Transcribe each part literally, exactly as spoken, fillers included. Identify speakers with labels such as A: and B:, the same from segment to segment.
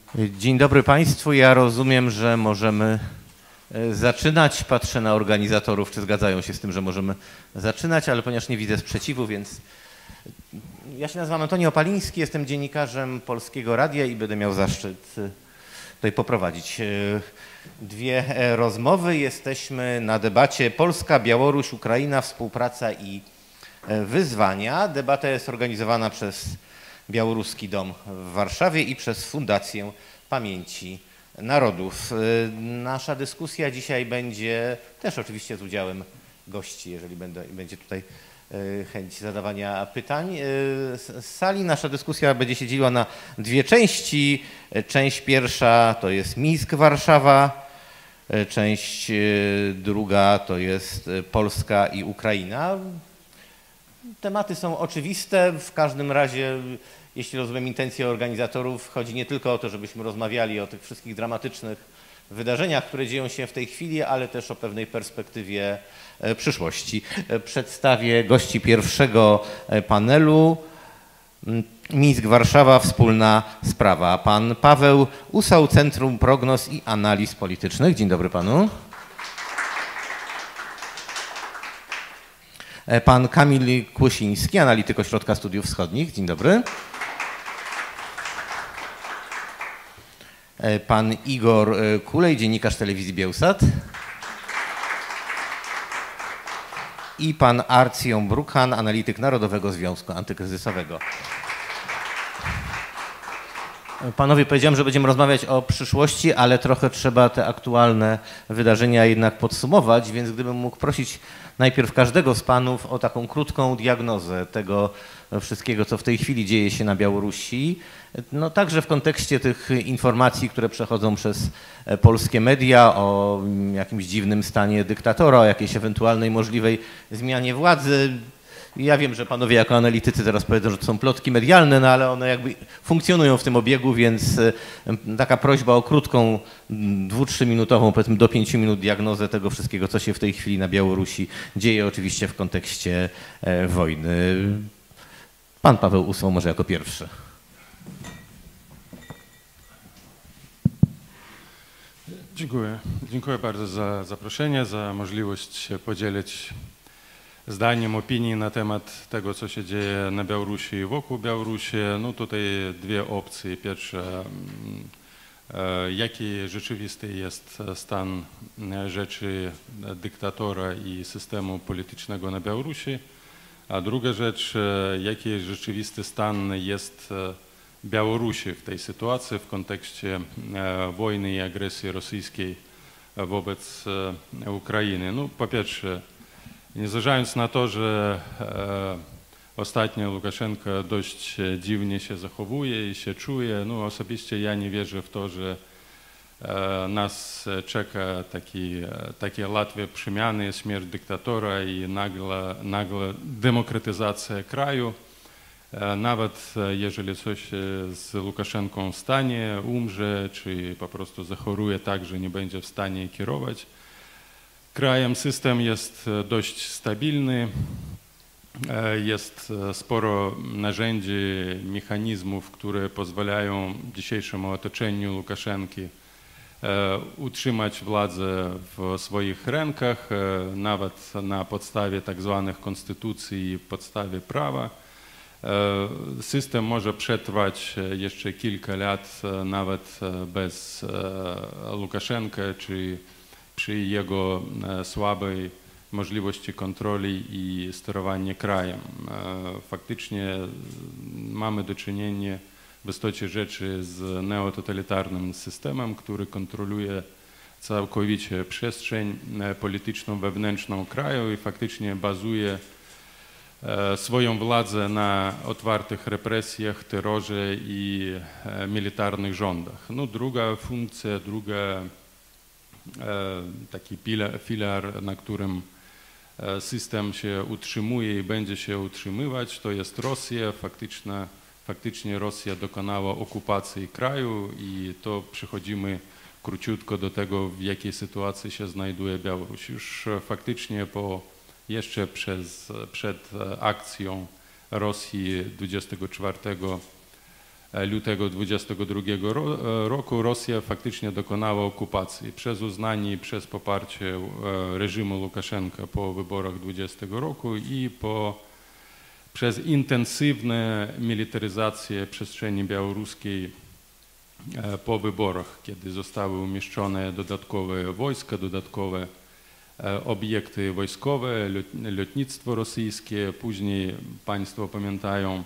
A: Dzień dobry Państwu. Ja rozumiem, że możemy zaczynać. Patrzę na organizatorów, czy zgadzają się z tym, że możemy zaczynać, ale ponieważ nie widzę sprzeciwu, więc ja się nazywam Antoni Opaliński, jestem dziennikarzem Polskiego Radia i będę miał zaszczyt tutaj poprowadzić dwie rozmowy. Jesteśmy na debacie Polska, Białoruś, Ukraina, współpraca i wyzwania. Debata jest organizowana przez Białoruski Dom w Warszawie i przez Fundację Pamięci Narodów. Nasza dyskusja dzisiaj będzie też oczywiście z udziałem gości, jeżeli będę, będzie tutaj chęć zadawania pytań z sali. Nasza dyskusja będzie się dzieliła na dwie części. Część pierwsza to jest Mińsk, Warszawa. Część druga to jest Polska i Ukraina. Tematy są oczywiste. W każdym razie, jeśli rozumiem intencje organizatorów, chodzi nie tylko o to, żebyśmy rozmawiali o tych wszystkich dramatycznych wydarzeniach, które dzieją się w tej chwili, ale też o pewnej perspektywie przyszłości. Przedstawię gości pierwszego panelu. Mińsk, Warszawa, wspólna sprawa. Pan Paweł Usał, Centrum Prognoz i Analiz Politycznych. Dzień dobry panu. Pan Kamil Kłosiński, analityk Ośrodka Studiów Wschodnich. Dzień dobry. Pan Igor Kulej, dziennikarz telewizji Biełsat. I pan Arcjon Brukhan, analityk Narodowego Związku Antykryzysowego. Panowie, powiedziałem, że będziemy rozmawiać o przyszłości, ale trochę trzeba te aktualne wydarzenia jednak podsumować, więc gdybym mógł prosić najpierw każdego z panów o taką krótką diagnozę tego wszystkiego, co w tej chwili dzieje się na Białorusi. No także w kontekście tych informacji, które przechodzą przez polskie media o jakimś dziwnym stanie dyktatora, o jakiejś ewentualnej możliwej zmianie władzy. Ja wiem, że panowie jako analitycy teraz powiedzą, że to są plotki medialne, no ale one jakby funkcjonują w tym obiegu, więc taka prośba o krótką, dwu-, trzyminutową, powiedzmy do pięciu minut diagnozę tego wszystkiego, co się w tej chwili na Białorusi dzieje, oczywiście w kontekście wojny. Pan Paweł Usał może jako pierwszy.
B: Dziękuję. Dziękuję bardzo za zaproszenie, za możliwość się podzielić zdaniem, opinii na temat tego, co się dzieje na Białorusi i wokół Białorusi. No tutaj dwie opcje. Pierwsza, jaki rzeczywisty jest stan rzeczy dyktatora i systemu politycznego na Białorusi, a druga rzecz, jaki rzeczywisty stan jest Białorusi w tej sytuacji w kontekście wojny i agresji rosyjskiej wobec Ukrainy. No, po pierwsze, nie zważając na to, że e, ostatnio Łukaszenko dość dziwnie się zachowuje i się czuje, no osobiście ja nie wierzę w to, że e, nas czeka taki, takie łatwe przemiany, śmierć dyktatora i nagła, nagła demokratyzacja kraju. E, nawet jeżeli coś z Łukaszenką stanie, umrze, czy po prostu zachoruje tak, że nie będzie w stanie kierować krajem, system jest dość stabilny, jest sporo narzędzi, mechanizmów, które pozwalają dzisiejszemu otoczeniu Łukaszenki utrzymać władzę w swoich rękach, nawet na podstawie tak zwanych konstytucji i podstawie prawa. System może przetrwać jeszcze kilka lat nawet bez Łukaszenka, czy przy jego słabej możliwości kontroli i sterowania krajem. Faktycznie mamy do czynienia w istocie rzeczy z neototalitarnym systemem, który kontroluje całkowicie przestrzeń polityczną wewnętrzną kraju i faktycznie bazuje swoją władzę na otwartych represjach, terrorze i militarnych rządach. No, druga funkcja, druga taki filar, na którym system się utrzymuje i będzie się utrzymywać, to jest Rosja. Faktycznie, faktycznie Rosja dokonała okupacji kraju i to przechodzimy króciutko do tego, w jakiej sytuacji się znajduje Białoruś. Już faktycznie po, jeszcze przez, przed akcją Rosji dwudziestego czwartego lutego dwudziestego drugiego roku Rosja faktycznie dokonała okupacji przez uznanie i przez poparcie reżimu Łukaszenka po wyborach dwudziestego roku i po, przez intensywną militaryzację przestrzeni białoruskiej po wyborach, kiedy zostały umieszczone dodatkowe wojska, dodatkowe obiekty wojskowe, lotnictwo rosyjskie, później Państwo pamiętają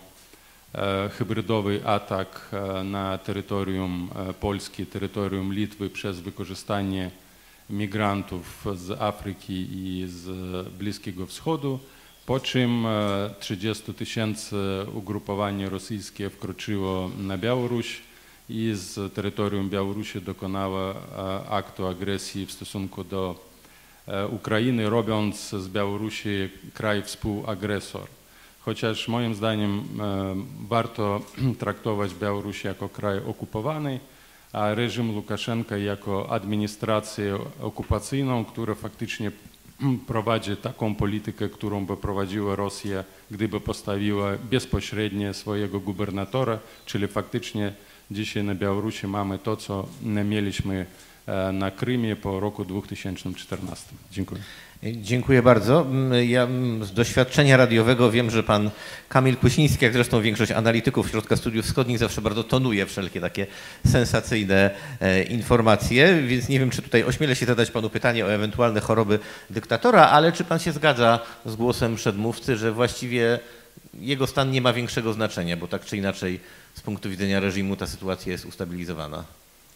B: hybrydowy atak na terytorium Polski, terytorium Litwy przez wykorzystanie migrantów z Afryki i z Bliskiego Wschodu, po czym trzydzieści tysięcy ugrupowanie rosyjskie wkroczyło na Białoruś i z terytorium Białorusi dokonało aktu agresji w stosunku do Ukrainy, robiąc z Białorusi kraj współagresor. Chociaż moim zdaniem warto traktować Białoruś jako kraj okupowany, a reżim Łukaszenka jako administrację okupacyjną, która faktycznie prowadzi taką politykę, którą by prowadziła Rosja, gdyby postawiła bezpośrednio swojego gubernatora, czyli faktycznie dzisiaj na Białorusi mamy to, co mieliśmy na Krymie po roku dwa tysiące czternastym. Dziękuję.
A: Dziękuję bardzo. Ja z doświadczenia radiowego wiem, że pan Kamil Kusiński, jak zresztą większość analityków Środka Studiów Wschodnich, zawsze bardzo tonuje wszelkie takie sensacyjne informacje, więc nie wiem, czy tutaj ośmielę się zadać panu pytanie o ewentualne choroby dyktatora, ale czy pan się zgadza z głosem przedmówcy, że właściwie jego stan nie ma większego znaczenia, bo tak czy inaczej z punktu widzenia reżimu ta sytuacja jest ustabilizowana?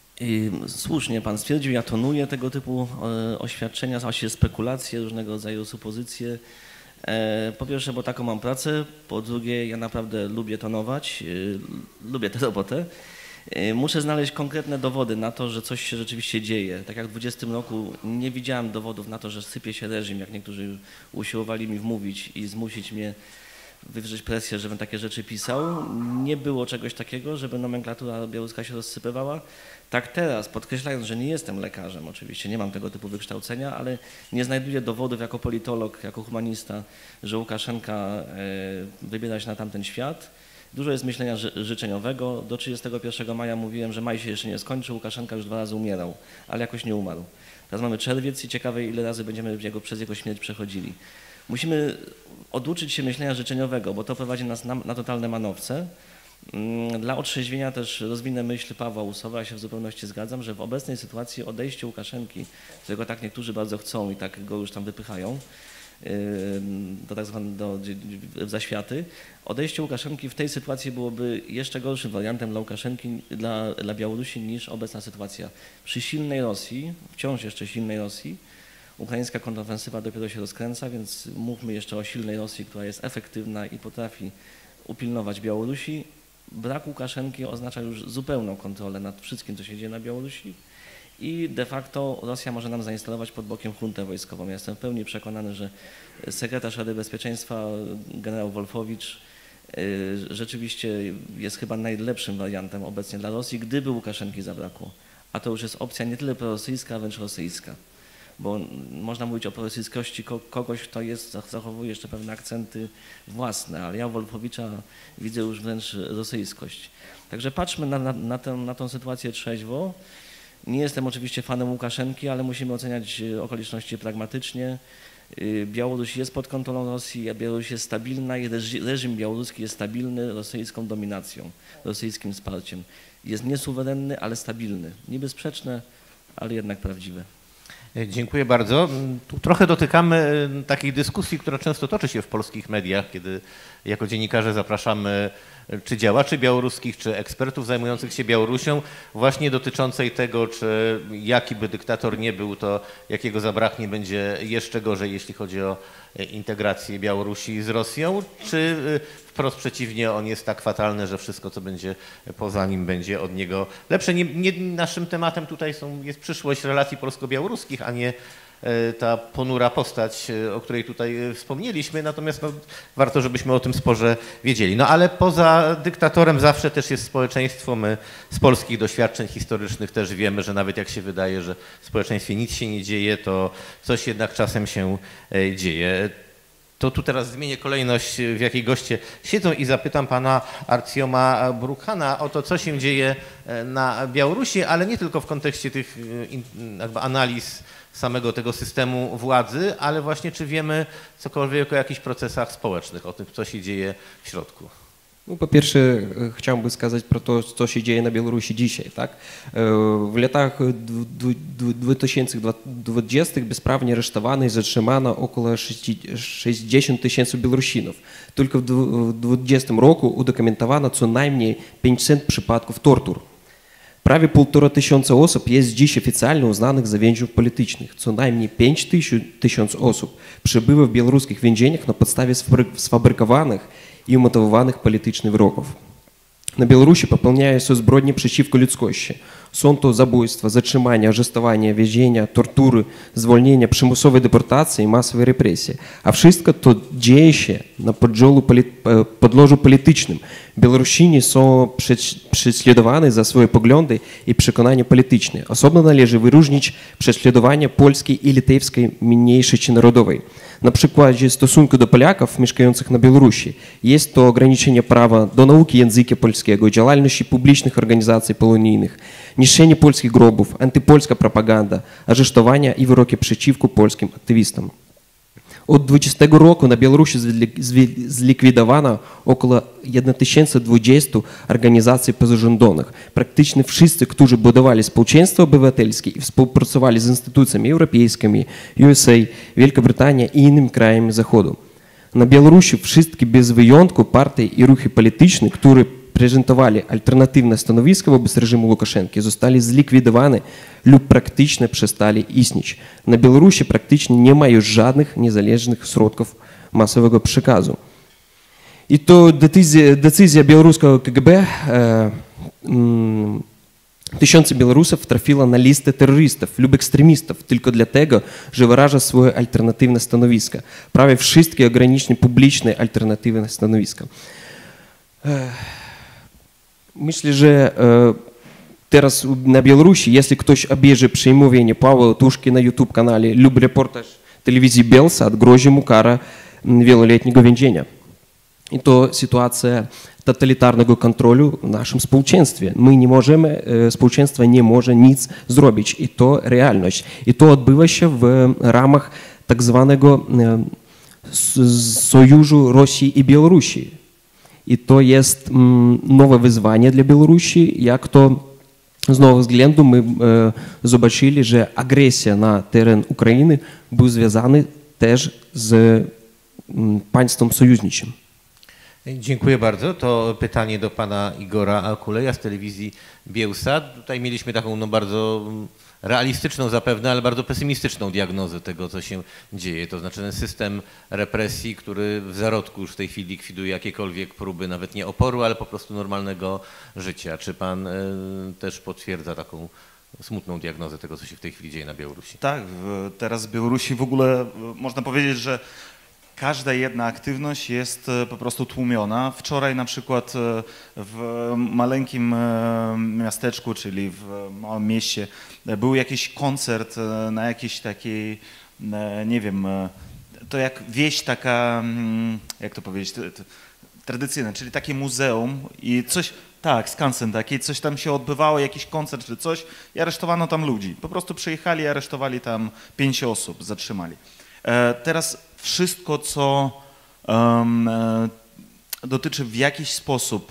C: Słusznie pan stwierdził, ja tonuję tego typu oświadczenia, właściwie spekulacje, różnego rodzaju supozycje. Po pierwsze, bo taką mam pracę, po drugie, ja naprawdę lubię tonować, lubię tę robotę. Muszę znaleźć konkretne dowody na to, że coś się rzeczywiście dzieje. Tak jak w dwudziestym roku nie widziałem dowodów na to, że sypie się reżim, jak niektórzy usiłowali mi wmówić i zmusić mnie wywrzeć presję, żebym takie rzeczy pisał. Nie było czegoś takiego, żeby nomenklatura białoruska się rozsypywała. Tak teraz, podkreślając, że nie jestem lekarzem oczywiście, nie mam tego typu wykształcenia, ale nie znajduję dowodów jako politolog, jako humanista, że Łukaszenka wybiera się na tamten świat. Dużo jest myślenia ży życzeniowego. Do trzydziestego pierwszego maja mówiłem, że maj się jeszcze nie skończy, Łukaszenka już dwa razy umierał, ale jakoś nie umarł. Teraz mamy czerwiec i ciekawe, ile razy będziemy jego, przez jego śmierć przechodzili. Musimy oduczyć się myślenia życzeniowego, bo to prowadzi nas na, na totalne manowce. Dla otrzeźwienia też rozwinę myśl Pawła Usowa, ja się w zupełności zgadzam, że w obecnej sytuacji odejście Łukaszenki, którego tak niektórzy bardzo chcą i tak go już tam wypychają do tak zwane do, w zaświaty, odejście Łukaszenki w tej sytuacji byłoby jeszcze gorszym wariantem dla Łukaszenki, dla, dla Białorusi niż obecna sytuacja. Przy silnej Rosji, wciąż jeszcze silnej Rosji, ukraińska kontrofensywa dopiero się rozkręca, więc mówmy jeszcze o silnej Rosji, która jest efektywna i potrafi upilnować Białorusi. Brak Łukaszenki oznacza już zupełną kontrolę nad wszystkim, co się dzieje na Białorusi i de facto Rosja może nam zainstalować pod bokiem juntę wojskową. Ja jestem w pełni przekonany, że sekretarz Rady Bezpieczeństwa generał Wolfowicz rzeczywiście jest chyba najlepszym wariantem obecnie dla Rosji, gdyby Łukaszenki zabrakło. A to już jest opcja nie tyle prorosyjska, a wręcz rosyjska. Bo można mówić o prorosyjskości kogoś, kto jest, zachowuje jeszcze pewne akcenty własne, ale ja Wolfowicza widzę już wręcz rosyjskość. Także patrzmy na, na, na, tę, na tą sytuację trzeźwo. Nie jestem oczywiście fanem Łukaszenki, ale musimy oceniać okoliczności pragmatycznie. Białoruś jest pod kontrolą Rosji, a Białoruś jest stabilna i reżim białoruski jest stabilny rosyjską dominacją, rosyjskim wsparciem. Jest niesuwerenny, ale stabilny. Niby sprzeczne, ale jednak prawdziwe.
A: Dziękuję bardzo. Tu trochę dotykamy takiej dyskusji, która często toczy się w polskich mediach, kiedy jako dziennikarze zapraszamy czy działaczy białoruskich, czy ekspertów zajmujących się Białorusią, właśnie dotyczącej tego, czy jaki by dyktator nie był, to jakiego zabraknie będzie jeszcze gorzej, jeśli chodzi o integrację Białorusi z Rosją, czy wprost przeciwnie, on jest tak fatalny, że wszystko, co będzie poza nim, będzie od niego lepsze. Nie, nie, naszym tematem tutaj są, jest przyszłość relacji polsko-białoruskich, a nie ta ponura postać, o której tutaj wspomnieliśmy, natomiast no, warto, żebyśmy o tym sporze wiedzieli. No ale poza dyktatorem zawsze też jest społeczeństwo. My z polskich doświadczeń historycznych też wiemy, że nawet jak się wydaje, że w społeczeństwie nic się nie dzieje, to coś jednak czasem się dzieje. To tu teraz zmienię kolejność, w jakiej goście siedzą i zapytam pana Artioma Brukhana o to, co się dzieje na Białorusi, ale nie tylko w kontekście tych jakby analiz samego tego systemu władzy, ale właśnie czy wiemy cokolwiek o jakichś procesach społecznych, o tym, co się dzieje w środku.
D: Ну, по-перше, хотів би сказати про те, що się dzieje na Białorusi dzisiaj, tak? W latach dwa tysiące dwudziestych bezprawnie aresztowano i zatrzymano około sześćdziesiąt tysięcy Białorusinów. Tylko w dwa tysiące dwudziestym roku udokumentowano co najmniej pięćset przypadków tortur. Prawie półtora tysiąca osób jest dziś oficjalnie uznanych za więźniów politycznych. Co najmniej pięć tysięcy osób przebywa w białoruskich więzieniach na podstawie sfabrykowanych i umotywowanych politycznych wrogów. Na Białorusi popełniają się zbrodnie przeciwko ludzkości. Są to zabójstwa, zatrzymania, aresztowania, więzienia, tortury, zwolnienia, przymusowe deportacje i masowe represje. A wszystko to dzieje się na podłożu politycznym. Białorusini są prześladowani za swoje poglądy i przekonania polityczne. Osobno należy wyróżnić prześladowania polskiej i litewskiej mniejszości narodowej. Na przykładzie stosunku do Polaków mieszkających na Białorusi jest to ograniczenie prawa do nauki języka polskiego, działalności publicznych organizacji polonijnych, niszczenie polskich grobów, antypolska propaganda, aresztowania i wyroki przeciwko polskim aktywistom. Od dwudziestego roku na Białorusi zlikwidowano około tysiąc dwieście organizacji pozarządowych. Praktycznie wszyscy, którzy budowali społeczeństwo obywatelskie i współpracowali z instytucjami europejskimi, U S A, Wielka Brytania i innymi krajami Zachodu. Na Białorusi wszystkie bez wyjątku partie i ruchy polityczne, które prezentowali alternatywne stanowisko wobec reżimu Łukaszenki, zostali zlikwidowane lub praktycznie przestali istnieć. Na Białorusi praktycznie nie ma już żadnych niezależnych środków masowego przekazu. I to decyzja, decyzja białoruskiego K G B e, mm, tysiące Białorusów trafiła na listę terrorystów lub ekstremistów tylko dlatego, że wyraża swoje alternatywne stanowiska. Prawie wszystkie ograniczone publiczne alternatywne stanowiska. E, Myślę, że teraz na Białorusi, jeśli ktoś obejrzy przemówienie Pawła Tuszki na YouTube kanale lub reportaż telewizji Bielsat, grozi mu kara wieloletniego więzienia. I to sytuacja totalitarnego kontrolu w naszym społeczeństwie. My nie możemy, społeczeństwo nie może nic zrobić. I to realność. I to odbywa się w ramach tak zwanego Sojuszu Rosji i Białorusi. I to jest mm, nowe wyzwanie dla Białorusi, jak to z nowego względu my e, zobaczyli, że agresja na teren Ukrainy był związana też z mm, państwem sojuszniczym.
A: Dziękuję bardzo. To pytanie do pana Igora Kuleja z telewizji Bielsat. Tutaj mieliśmy taką no, bardzo realistyczną zapewne, ale bardzo pesymistyczną diagnozę tego, co się dzieje. To znaczy ten system represji, który w zarodku już w tej chwili likwiduje jakiekolwiek próby, nawet nie oporu, ale po prostu normalnego życia. Czy pan y, też potwierdza taką smutną diagnozę tego, co się w tej chwili dzieje na Białorusi?
E: Tak, teraz w Białorusi w ogóle można powiedzieć, że każda jedna aktywność jest po prostu tłumiona. Wczoraj na przykład w maleńkim miasteczku, czyli w małym mieście, był jakiś koncert na jakiejś takiej, nie wiem, to jak wieś taka, jak to powiedzieć, tradycyjna, czyli takie muzeum i coś, tak, skansen taki, coś tam się odbywało, jakiś koncert czy coś i aresztowano tam ludzi. Po prostu przyjechali i aresztowali tam pięć osób, zatrzymali. Teraz wszystko, co um, dotyczy w jakiś sposób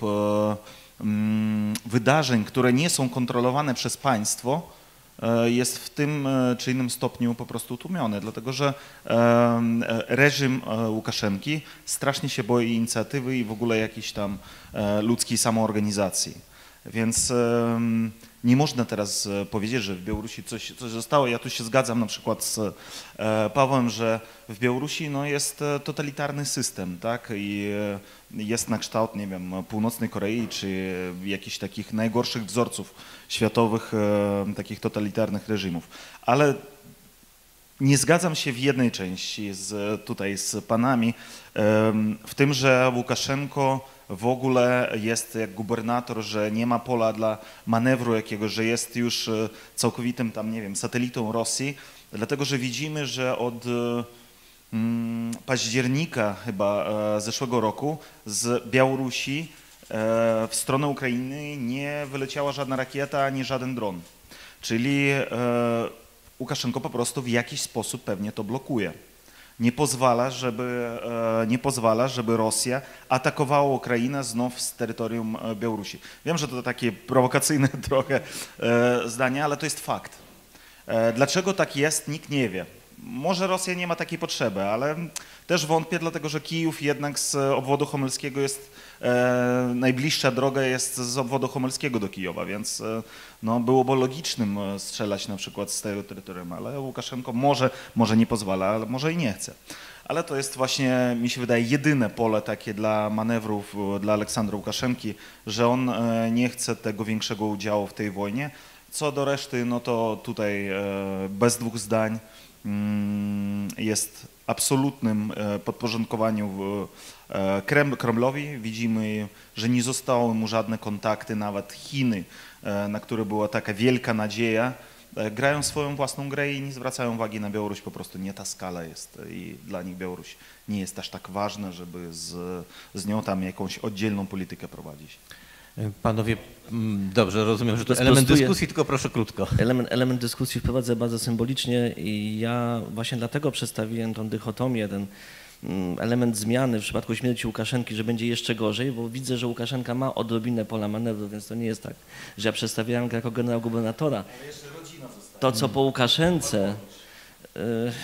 E: um, wydarzeń, które nie są kontrolowane przez państwo, jest w tym czy innym stopniu po prostu tłumione, dlatego że um, reżim Łukaszenki strasznie się boi inicjatywy i w ogóle jakiejś tam ludzkiej samoorganizacji. Więc um, nie można teraz powiedzieć, że w Białorusi coś, coś zostało. Ja tu się zgadzam na przykład z e, Pawłem, że w Białorusi no, jest totalitarny system, tak? I jest na kształt, nie wiem, północnej Korei, czy jakichś takich najgorszych wzorców światowych, e, takich totalitarnych reżimów. Ale nie zgadzam się w jednej części z, tutaj z panami, e, w tym, że Łukaszenko w ogóle jest jak gubernator, że nie ma pola dla manewru jakiegoś, że jest już całkowitym tam, nie wiem, satelitą Rosji, dlatego że widzimy, że od października chyba zeszłego roku z Białorusi w stronę Ukrainy nie wyleciała żadna rakieta ani żaden dron. Czyli Łukaszenko po prostu w jakiś sposób pewnie to blokuje. Nie pozwala, żeby, nie pozwala, żeby Rosja atakowała Ukrainę znów z terytorium Białorusi. Wiem, że to takie prowokacyjne trochę zdanie, ale to jest fakt. Dlaczego tak jest, nikt nie wie. Może Rosja nie ma takiej potrzeby, ale też wątpię, dlatego że Kijów jednak z obwodu homylskiego jest, e, najbliższa droga jest z obwodu homylskiego do Kijowa, więc e, no, byłoby logicznym strzelać na przykład z tego terytorium, ale Łukaszenko może, może nie pozwala, ale może i nie chce. Ale to jest właśnie, mi się wydaje, jedyne pole takie dla manewrów dla Aleksandra Łukaszenki, że on e, nie chce tego większego udziału w tej wojnie. Co do reszty, no to tutaj e, bez dwóch zdań jest absolutnym podporządkowaniu Kremlowi. Widzimy, że nie zostały mu żadne kontakty, nawet Chiny, na które była taka wielka nadzieja, grają swoją własną grę i nie zwracają uwagi na Białoruś, po prostu nie ta skala jest i dla nich Białoruś nie jest aż tak ważna, żeby z, z nią tam jakąś oddzielną politykę prowadzić.
A: Panowie, dobrze, rozumiem, że to element dyskusji, tylko proszę krótko.
C: Element, element dyskusji wprowadzę bardzo symbolicznie i ja właśnie dlatego przedstawiłem tą dychotomię, ten element zmiany w przypadku śmierci Łukaszenki, że będzie jeszcze gorzej, bo widzę, że Łukaszenka ma odrobinę pola manewru, więc to nie jest tak, że ja przedstawiałem go jako generał gubernatora. To, co po Łukaszence, yy,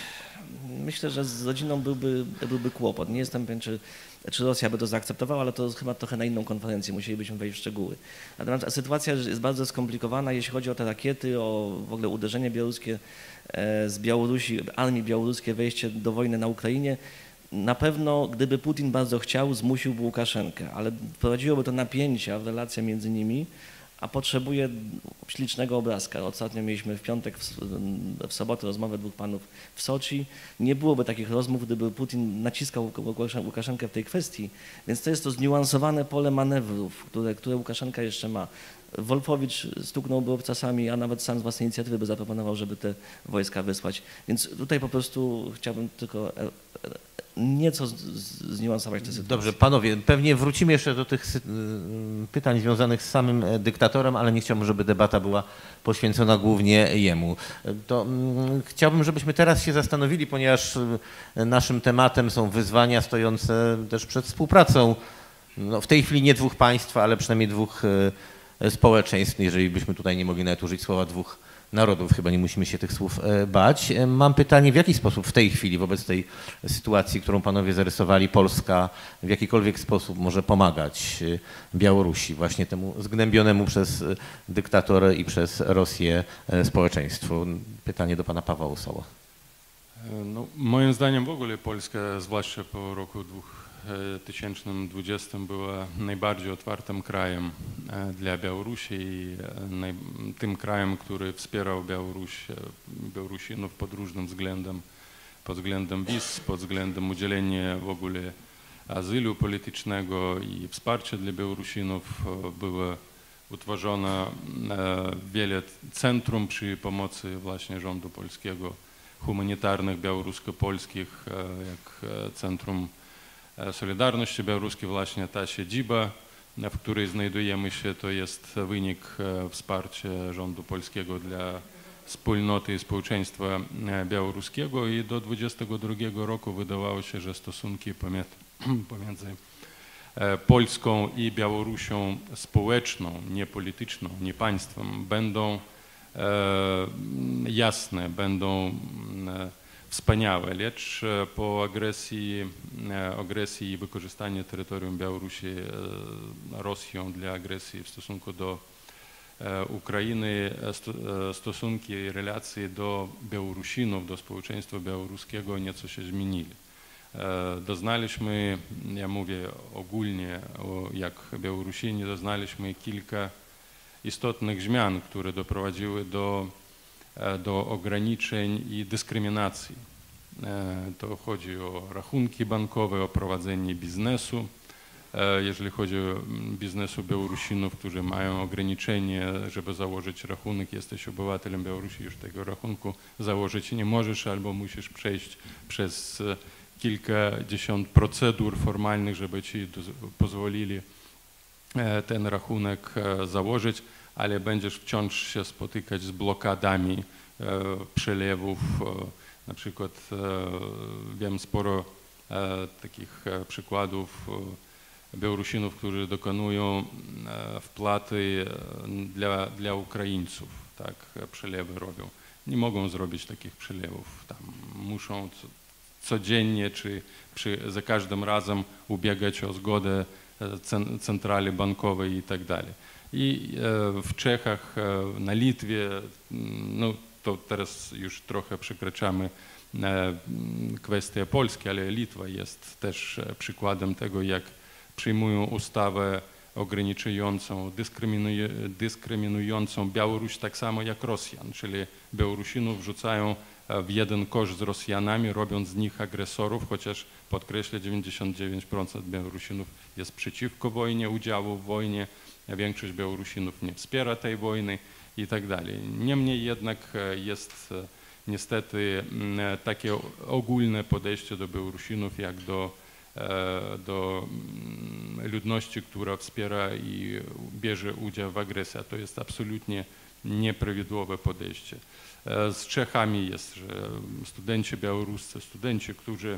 C: myślę, że z rodziną byłby, byłby kłopot. Nie jestem pewien, czy, czy Rosja by to zaakceptowała, ale to chyba trochę na inną konferencję, musielibyśmy wejść w szczegóły. Natomiast sytuacja jest bardzo skomplikowana, jeśli chodzi o te rakiety, o w ogóle uderzenie białoruskie z Białorusi, armii białoruskie, wejście do wojny na Ukrainie. Na pewno, gdyby Putin bardzo chciał, zmusiłby Łukaszenkę, ale prowadziłoby to napięcia w relacje między nimi, a potrzebuje ślicznego obrazka. Ostatnio mieliśmy w piątek, w, w sobotę rozmowę dwóch panów w Soczi. Nie byłoby takich rozmów, gdyby Putin naciskał Łukaszenkę w tej kwestii. Więc to jest to zniuansowane pole manewrów, które, które Łukaszenka jeszcze ma. Wolfowicz stuknąłby obcasami, a nawet sam z własnej inicjatywy by zaproponował, żeby te wojska wysłać. Więc tutaj po prostu chciałbym tylko nieco zniuansować tę sytuację.
A: Dobrze, panowie, pewnie wrócimy jeszcze do tych pytań związanych z samym dyktatorem, ale nie chciałbym, żeby debata była poświęcona głównie jemu. To mm, chciałbym, żebyśmy teraz się zastanowili, ponieważ naszym tematem są wyzwania stojące też przed współpracą, no, w tej chwili nie dwóch państw, ale przynajmniej dwóch społeczeństw, jeżeli byśmy tutaj nie mogli nawet użyć słowa dwóch narodów, chyba nie musimy się tych słów bać. Mam pytanie, w jaki sposób w tej chwili, wobec tej sytuacji, którą panowie zarysowali, Polska w jakikolwiek sposób może pomagać Białorusi, właśnie temu zgnębionemu przez dyktatorę i przez Rosję społeczeństwu? Pytanie do pana Pawła Usoła.
B: No, moim zdaniem w ogóle Polska, zwłaszcza po roku dwóch tysięcznym dwudziestym, była najbardziej otwartym krajem dla Białorusi i naj, tym krajem, który wspierał Białoruś, Białorusinów pod różnym względem, pod względem wiz, pod względem udzielenia w ogóle azylu politycznego i wsparcia dla Białorusinów. Było utworzone wiele centrum przy pomocy właśnie rządu polskiego, humanitarnych białorusko-polskich, jak Centrum Solidarności Białoruskiej, właśnie ta siedziba, w której znajdujemy się, to jest wynik wsparcia rządu polskiego dla wspólnoty i społeczeństwa białoruskiego i do dwudziestego drugiego roku wydawało się, że stosunki pomiędzy Polską i Białorusią społeczną, nie polityczną, nie państwem będą jasne, będą wspaniałe, lecz po agresji, agresji i wykorzystaniu terytorium Białorusi Rosją dla agresji w stosunku do Ukrainy, stosunki i relacje do Białorusinów, do społeczeństwa białoruskiego nieco się zmienili. Doznaliśmy, ja mówię ogólnie, jak Białorusini, doznaliśmy kilka istotnych zmian, które doprowadziły do do ograniczeń i dyskryminacji. To chodzi o rachunki bankowe, o prowadzenie biznesu. Jeżeli chodzi o biznesu Białorusinów, którzy mają ograniczenie, żeby założyć rachunek, jesteś obywatelem Białorusi, już tego rachunku założyć nie możesz, albo musisz przejść przez kilkadziesiąt procedur formalnych, żeby ci pozwolili ten rachunek założyć, ale będziesz wciąż się spotykać z blokadami przelewów. Na przykład wiem sporo takich przykładów Białorusinów, którzy dokonują wpłaty dla, dla Ukraińców, tak, przelewy robią. Nie mogą zrobić takich przelewów, tam muszą codziennie czy przy, za każdym razem ubiegać o zgodę centrali bankowej i tak dalej. I w Czechach, na Litwie, no to teraz już trochę przekraczamy kwestię Polski, ale Litwa jest też przykładem tego, jak przyjmują ustawę ograniczającą, dyskryminującą Białoruś tak samo jak Rosjan, czyli Białorusinów wrzucają w jeden kosz z Rosjanami, robiąc z nich agresorów, chociaż podkreślę, dziewięćdziesiąt dziewięć procent Białorusinów jest przeciwko wojnie, udziału w wojnie, a większość Białorusinów nie wspiera tej wojny i tak dalej. Niemniej jednak jest niestety takie ogólne podejście do Białorusinów jak do, do ludności, która wspiera i bierze udział w agresji. To jest absolutnie nieprawidłowe podejście. Z Czechami jest, że studenci białoruscy, studenci, którzy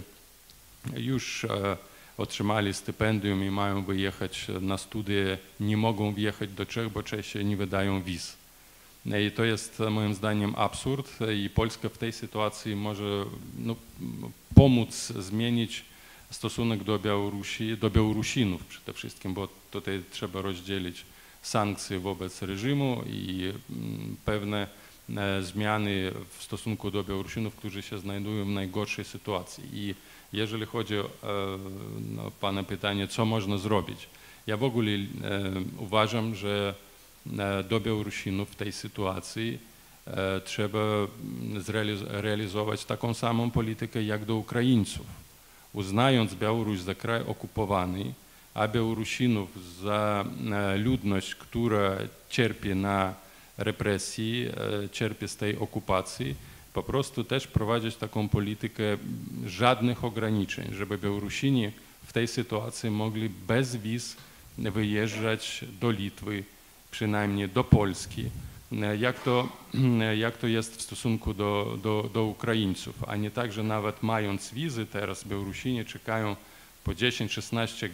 B: już otrzymali stypendium i mają wyjechać na studia, nie mogą wjechać do Czech, bo Czesi nie wydają wiz. I to jest moim zdaniem absurd i Polska w tej sytuacji może no, pomóc zmienić stosunek do Białorusi, do Białorusinów przede wszystkim, bo tutaj trzeba rozdzielić sankcje wobec reżimu i pewne zmiany w stosunku do Białorusinów, którzy się znajdują w najgorszej sytuacji. I jeżeli chodzi o no, pana pytanie, co można zrobić, ja w ogóle e, uważam, że do Białorusinów w tej sytuacji e, trzeba zrealizować taką samą politykę jak do Ukraińców, uznając Białoruś za kraj okupowany, a Białorusinów za e, ludność, która cierpi na represji, e, cierpi z tej okupacji, po prostu też prowadzić taką politykę żadnych ograniczeń, żeby Białorusini w tej sytuacji mogli bez wiz wyjeżdżać do Litwy, przynajmniej do Polski, jak to, jak to jest w stosunku do, do, do Ukraińców, a nie tak, że nawet mając wizy teraz Białorusini czekają po dziesięć szesnaście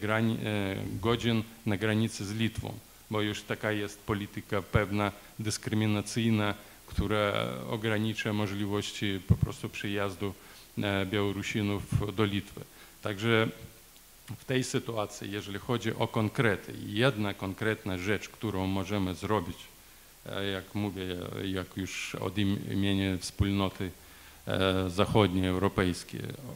B: godzin na granicy z Litwą, bo już taka jest polityka pewna dyskryminacyjna, która ogranicza możliwości po prostu przyjazdu Białorusinów do Litwy. Także w tej sytuacji, jeżeli chodzi o konkrety, jedna konkretna rzecz, którą możemy zrobić, jak mówię, jak już od imienia wspólnoty zachodniej, europejskiej,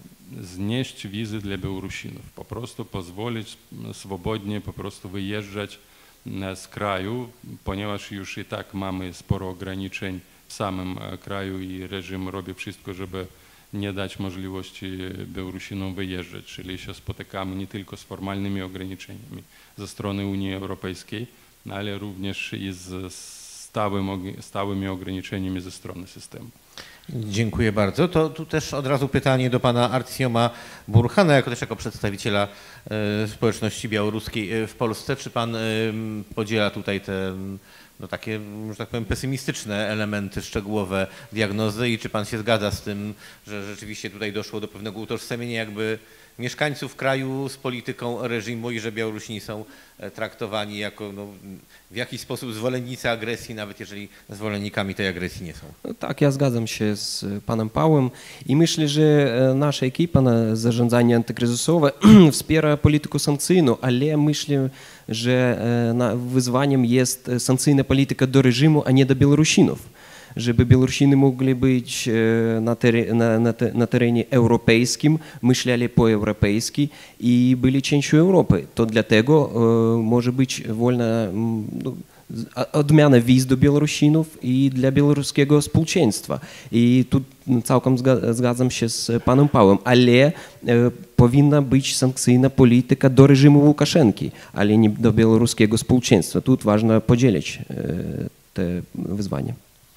B: znieść wizy dla Białorusinów, po prostu pozwolić swobodnie po prostu wyjeżdżać z kraju, ponieważ już i tak mamy sporo ograniczeń w samym kraju i reżim robi wszystko, żeby nie dać możliwości Białorusinom wyjeżdżać, czyli się spotykamy nie tylko z formalnymi ograniczeniami ze strony Unii Europejskiej, ale również i z stałym, stałymi ograniczeniami ze strony systemu.
A: Dziękuję bardzo. To tu też od razu pytanie do pana Artioma Burhana, jako też jako przedstawiciela e, społeczności białoruskiej w Polsce. Czy pan e, podziela tutaj te no, takie, że tak powiem, pesymistyczne elementy, szczegółowe diagnozy i czy pan się zgadza z tym, że rzeczywiście tutaj doszło do pewnego utożsamienia jakby mieszkańców kraju z polityką reżimu i że Białorusini są traktowani jako no, w jakiś sposób zwolennicy agresji, nawet jeżeli zwolennikami tej agresji nie są.
D: Tak, ja zgadzam się z panem Pawłem i myślę, że nasza ekipa na zarządzanie antykryzysowe wspiera politykę sankcyjną, ale myślę, że wyzwaniem jest sankcyjna polityka do reżimu, a nie do Białorusinów. Żeby Białorusini mogli być na, teren, na, na, na terenie europejskim, myśleli po-europejski i byli częścią Europy. To dlatego może być wolna no, odmiana wiz do Białorusinów i dla białoruskiego społeczeństwa. I tu całkiem zgadzam się z panem Pawłem, ale powinna być sankcyjna polityka do reżimu Łukaszenki, ale nie do białoruskiego społeczeństwa. Tu ważne podzielić te wyzwania.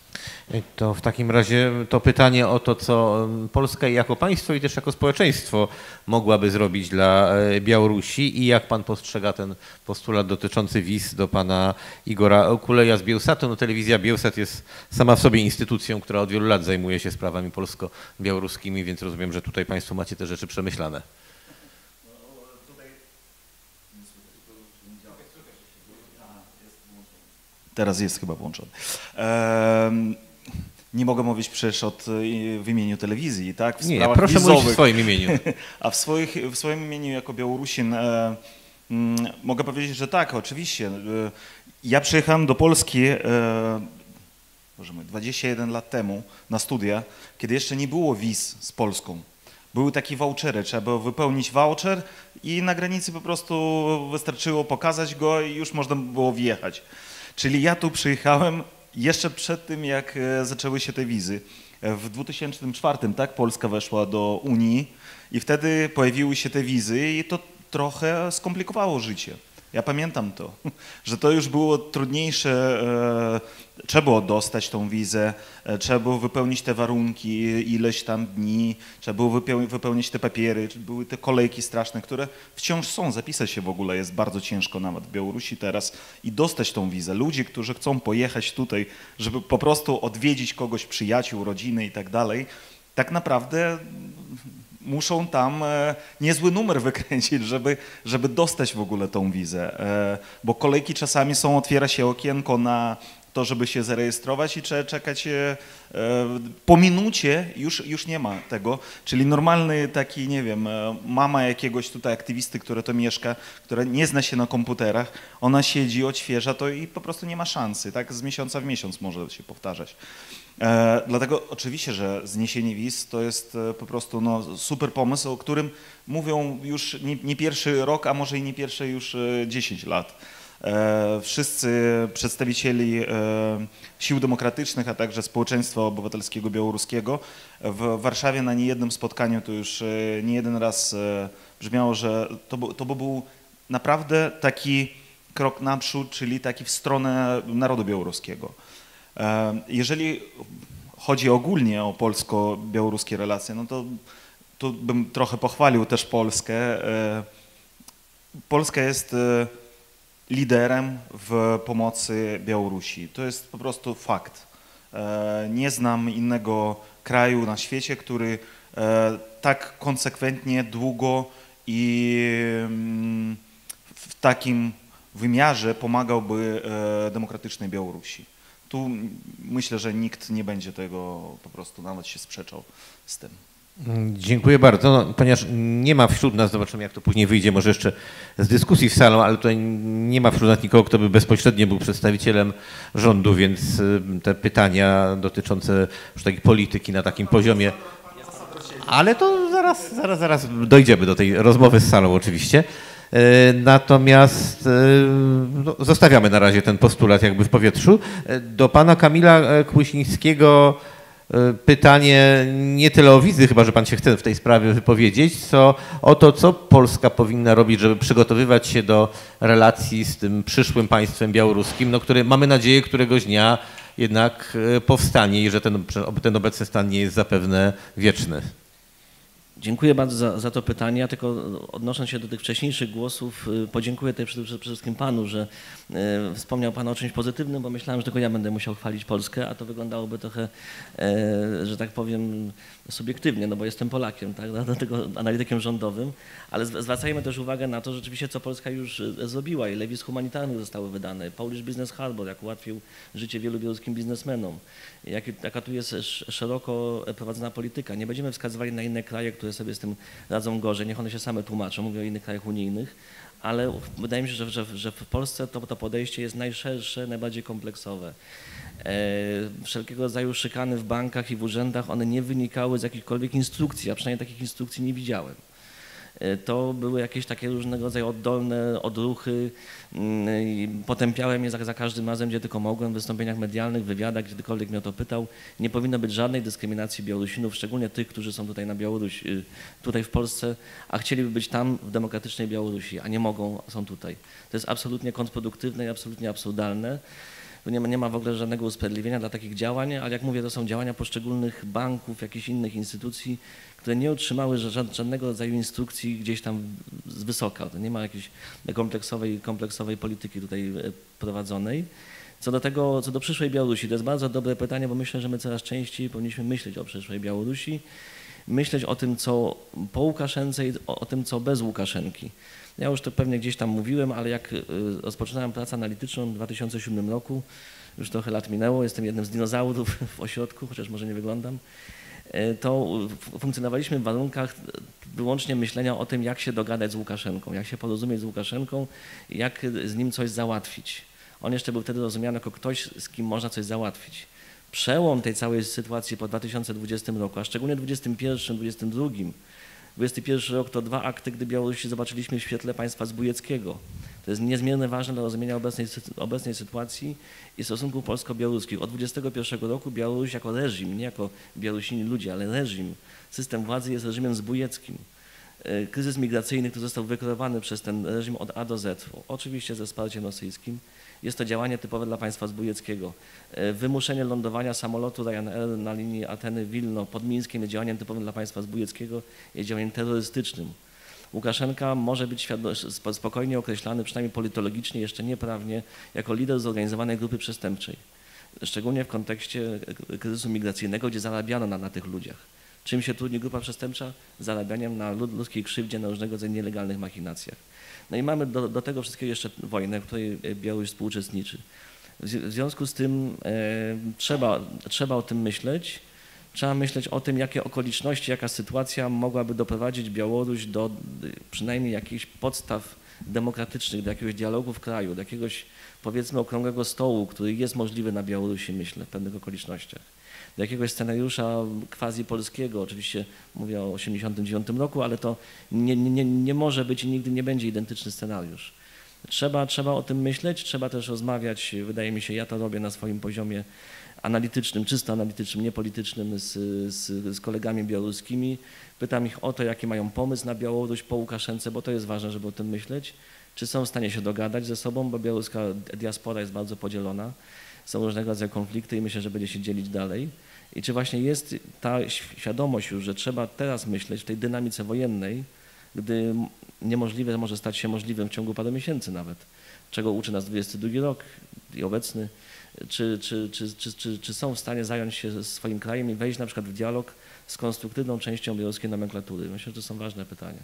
A: To w takim razie to pytanie o to, co Polska jako państwo i też jako społeczeństwo mogłaby zrobić dla Białorusi i jak pan postrzega ten postulat dotyczący wiz do pana Igora Kuleja z Biełsatu. No, telewizja Biełsat jest sama w sobie instytucją, która od wielu lat zajmuje się sprawami polsko-białoruskimi, więc rozumiem, że tutaj państwo macie te rzeczy przemyślane.
E: Teraz jest chyba włączony. Um, nie mogę mówić przecież od, w imieniu telewizji, tak? W
A: nie,
E: sprawach
A: proszę
E: wizowych.
A: mówić w swoim imieniu.
E: A w, swoich, w swoim imieniu jako Białorusin e, m, mogę powiedzieć, że tak, oczywiście. E, ja przyjechałem do Polski e, możemy, dwadzieścia jeden lat temu na studia, kiedy jeszcze nie było wiz z Polską. Były takie vouchery, trzeba było wypełnić voucher i na granicy po prostu wystarczyło pokazać go i już można było wjechać. Czyli ja tu przyjechałem jeszcze przed tym, jak zaczęły się te wizy. W dwa tysiące czwartym, tak, Polska weszła do Unii i wtedy pojawiły się te wizy i to trochę skomplikowało życie. Ja pamiętam to, że to już było trudniejsze, e, trzeba było dostać tą wizę, e, trzeba było wypełnić te warunki, ileś tam dni, trzeba było wypeł wypełnić te papiery, były te kolejki straszne, które wciąż są, zapisać się w ogóle jest bardzo ciężko nawet w Białorusi teraz i dostać tą wizę. Ludzie, którzy chcą pojechać tutaj, żeby po prostu odwiedzić kogoś, przyjaciół, rodziny i tak dalej, tak naprawdę muszą tam e, niezły numer wykręcić, żeby, żeby dostać w ogóle tą wizę, e, bo kolejki czasami są, otwiera się okienko na to, żeby się zarejestrować i trzeba czekać e, po minucie, już, już nie ma tego, czyli normalny taki, nie wiem, mama jakiegoś tutaj aktywisty, który to mieszka, która nie zna się na komputerach, ona siedzi, odświeża to i po prostu nie ma szansy, tak, z miesiąca w miesiąc może się powtarzać. E, dlatego oczywiście, że zniesienie wiz to jest e, po prostu no, super pomysł, o którym mówią już nie, nie pierwszy rok, a może i nie pierwsze już e, dziesięć lat. E, wszyscy przedstawicieli e, sił demokratycznych, a także społeczeństwa obywatelskiego białoruskiego w Warszawie na niejednym spotkaniu to już e, nie jeden raz e, brzmiało, że to, to by był naprawdę taki krok naprzód, czyli taki w stronę narodu białoruskiego. Jeżeli chodzi ogólnie o polsko-białoruskie relacje, no to tu bym trochę pochwalił też Polskę. Polska jest liderem w pomocy Białorusi. To jest po prostu fakt. Nie znam innego kraju na świecie, który tak konsekwentnie, długo i w takim wymiarze pomagałby demokratycznej Białorusi. Tu myślę, że nikt nie będzie tego po prostu nawet się sprzeczał z tym.
A: Dziękuję bardzo. No, ponieważ nie ma wśród nas, zobaczymy jak to później wyjdzie, może jeszcze z dyskusji w salą, ale tutaj nie ma wśród nas nikogo, kto by bezpośrednio był przedstawicielem rządu, więc te pytania dotyczące już takiej polityki na takim poziomie. Ale to zaraz, zaraz, zaraz dojdziemy do tej rozmowy z salą oczywiście. Natomiast no, zostawiamy na razie ten postulat jakby w powietrzu. Do pana Kamila Kłysińskiego pytanie nie tyle o wizy, chyba że pan się chce w tej sprawie wypowiedzieć, co o to, co Polska powinna robić, żeby przygotowywać się do relacji z tym przyszłym państwem białoruskim, no, które mamy nadzieję któregoś dnia jednak powstanie i że ten, ten obecny stan nie jest zapewne wieczny.
C: Dziękuję bardzo za, za to pytanie. Ja tylko odnosząc się do tych wcześniejszych głosów, podziękuję też przede wszystkim panu, że e, wspomniał pan o czymś pozytywnym, bo myślałem, że tylko ja będę musiał chwalić Polskę, a to wyglądałoby trochę, e, że tak powiem, subiektywnie, no bo jestem Polakiem, tak, dlatego analitykiem rządowym, ale zwracajmy też uwagę na to rzeczywiście, co Polska już zrobiła. Ile wiz humanitarnych zostały wydane, Polish Business Harbor, jak ułatwił życie wielu białoruskim biznesmenom, jak, jaka tu jest szeroko prowadzona polityka. Nie będziemy wskazywali na inne kraje, które sobie z tym radzą gorzej, niech one się same tłumaczą, mówię o innych krajach unijnych, ale wydaje mi się, że, że, że w Polsce to, to podejście jest najszersze, najbardziej kompleksowe. E, wszelkiego rodzaju szykany w bankach i w urzędach, one nie wynikały z jakichkolwiek instrukcji, a przynajmniej takich instrukcji nie widziałem. E, to były jakieś takie różnego rodzaju oddolne odruchy, mm, potępiałem je za, za każdym razem, gdzie tylko mogłem, w wystąpieniach medialnych, w wywiadach, gdziekolwiek mnie o to pytał. Nie powinno być żadnej dyskryminacji Białorusinów, szczególnie tych, którzy są tutaj na Białorusi, tutaj w Polsce, a chcieliby być tam w demokratycznej Białorusi, a nie mogą, są tutaj. To jest absolutnie kontrproduktywne i absolutnie absurdalne. Tu nie ma, nie ma w ogóle żadnego usprawiedliwienia dla takich działań, ale jak mówię, to są działania poszczególnych banków, jakichś innych instytucji, które nie otrzymały żadnego rodzaju instrukcji gdzieś tam z wysoka. To nie ma jakiejś kompleksowej, kompleksowej polityki tutaj prowadzonej. Co do tego, co do przyszłej Białorusi, to jest bardzo dobre pytanie, bo myślę, że my coraz częściej powinniśmy myśleć o przyszłej Białorusi, myśleć o tym, co po Łukaszence i o, o tym, co bez Łukaszenki. Ja już to pewnie gdzieś tam mówiłem, ale jak rozpoczynałem pracę analityczną w dwa tysiące siódmym roku, już trochę lat minęło, jestem jednym z dinozaurów w ośrodku, chociaż może nie wyglądam, to funkcjonowaliśmy w warunkach wyłącznie myślenia o tym, jak się dogadać z Łukaszenką, jak się porozumieć z Łukaszenką, jak z nim coś załatwić. On jeszcze był wtedy rozumiany jako ktoś, z kim można coś załatwić. Przełom tej całej sytuacji po dwa tysiące dwudziestym roku, a szczególnie dwudziestym pierwszym, dwudziestym drugim, dwudziesty pierwszy rok to dwa akty, gdy Białorusi zobaczyliśmy w świetle państwa zbójeckiego. To jest niezmiernie ważne dla rozumienia obecnej, obecnej sytuacji i stosunków polsko-białoruskich. Od dwudziestego pierwszego roku Białoruś jako reżim, nie jako Białorusini ludzie, ale reżim, system władzy jest reżimem zbójeckim. Kryzys migracyjny, który został wykreowany przez ten reżim od A do Z, oczywiście ze wsparciem rosyjskim, jest to działanie typowe dla państwa zbójeckiego. Wymuszenie lądowania samolotu Ryanair na linii Ateny-Wilno pod Mińskiem jest działaniem typowym dla państwa zbójeckiego, jest działaniem terrorystycznym. Łukaszenka może być spokojnie określany, przynajmniej politologicznie, jeszcze nieprawnie, jako lider zorganizowanej grupy przestępczej. Szczególnie w kontekście kryzysu migracyjnego, gdzie zarabiano na, na tych ludziach. Czym się trudni grupa przestępcza? Zarabianiem na ludzkiej krzywdzie, na różnego rodzaju nielegalnych machinacjach. No i mamy do, do tego wszystkiego jeszcze wojnę, w której Białoruś współuczestniczy. W, w związku z tym e, trzeba, trzeba o tym myśleć. Trzeba myśleć o tym, jakie okoliczności, jaka sytuacja mogłaby doprowadzić Białoruś do przynajmniej jakichś podstaw demokratycznych, do jakiegoś dialogu w kraju, do jakiegoś, powiedzmy, okrągłego stołu, który jest możliwy na Białorusi, myślę, w pewnych okolicznościach. Do jakiegoś scenariusza quasi polskiego, oczywiście mówię o osiemdziesiątym dziewiątym roku, ale to nie, nie, nie może być i nigdy nie będzie identyczny scenariusz. Trzeba, trzeba o tym myśleć, trzeba też rozmawiać, wydaje mi się, ja to robię na swoim poziomie analitycznym, czysto analitycznym, nie politycznym z, z, z kolegami białoruskimi. Pytam ich o to, jaki mają pomysł na Białoruś po Łukaszence, bo to jest ważne, żeby o tym myśleć. Czy są w stanie się dogadać ze sobą, bo białoruska diaspora jest bardzo podzielona. Są różnego rodzaju konflikty i myślę, że będzie się dzielić dalej. I czy właśnie jest ta świadomość już, że trzeba teraz myśleć w tej dynamice wojennej, gdy niemożliwe może stać się możliwym w ciągu paru miesięcy nawet, czego uczy nas dwudziesty drugi rok i obecny, czy, czy, czy, czy, czy, czy są w stanie zająć się swoim krajem i wejść na przykład w dialog z konstruktywną częścią białoruskiej nomenklatury? Myślę, że to są ważne pytania.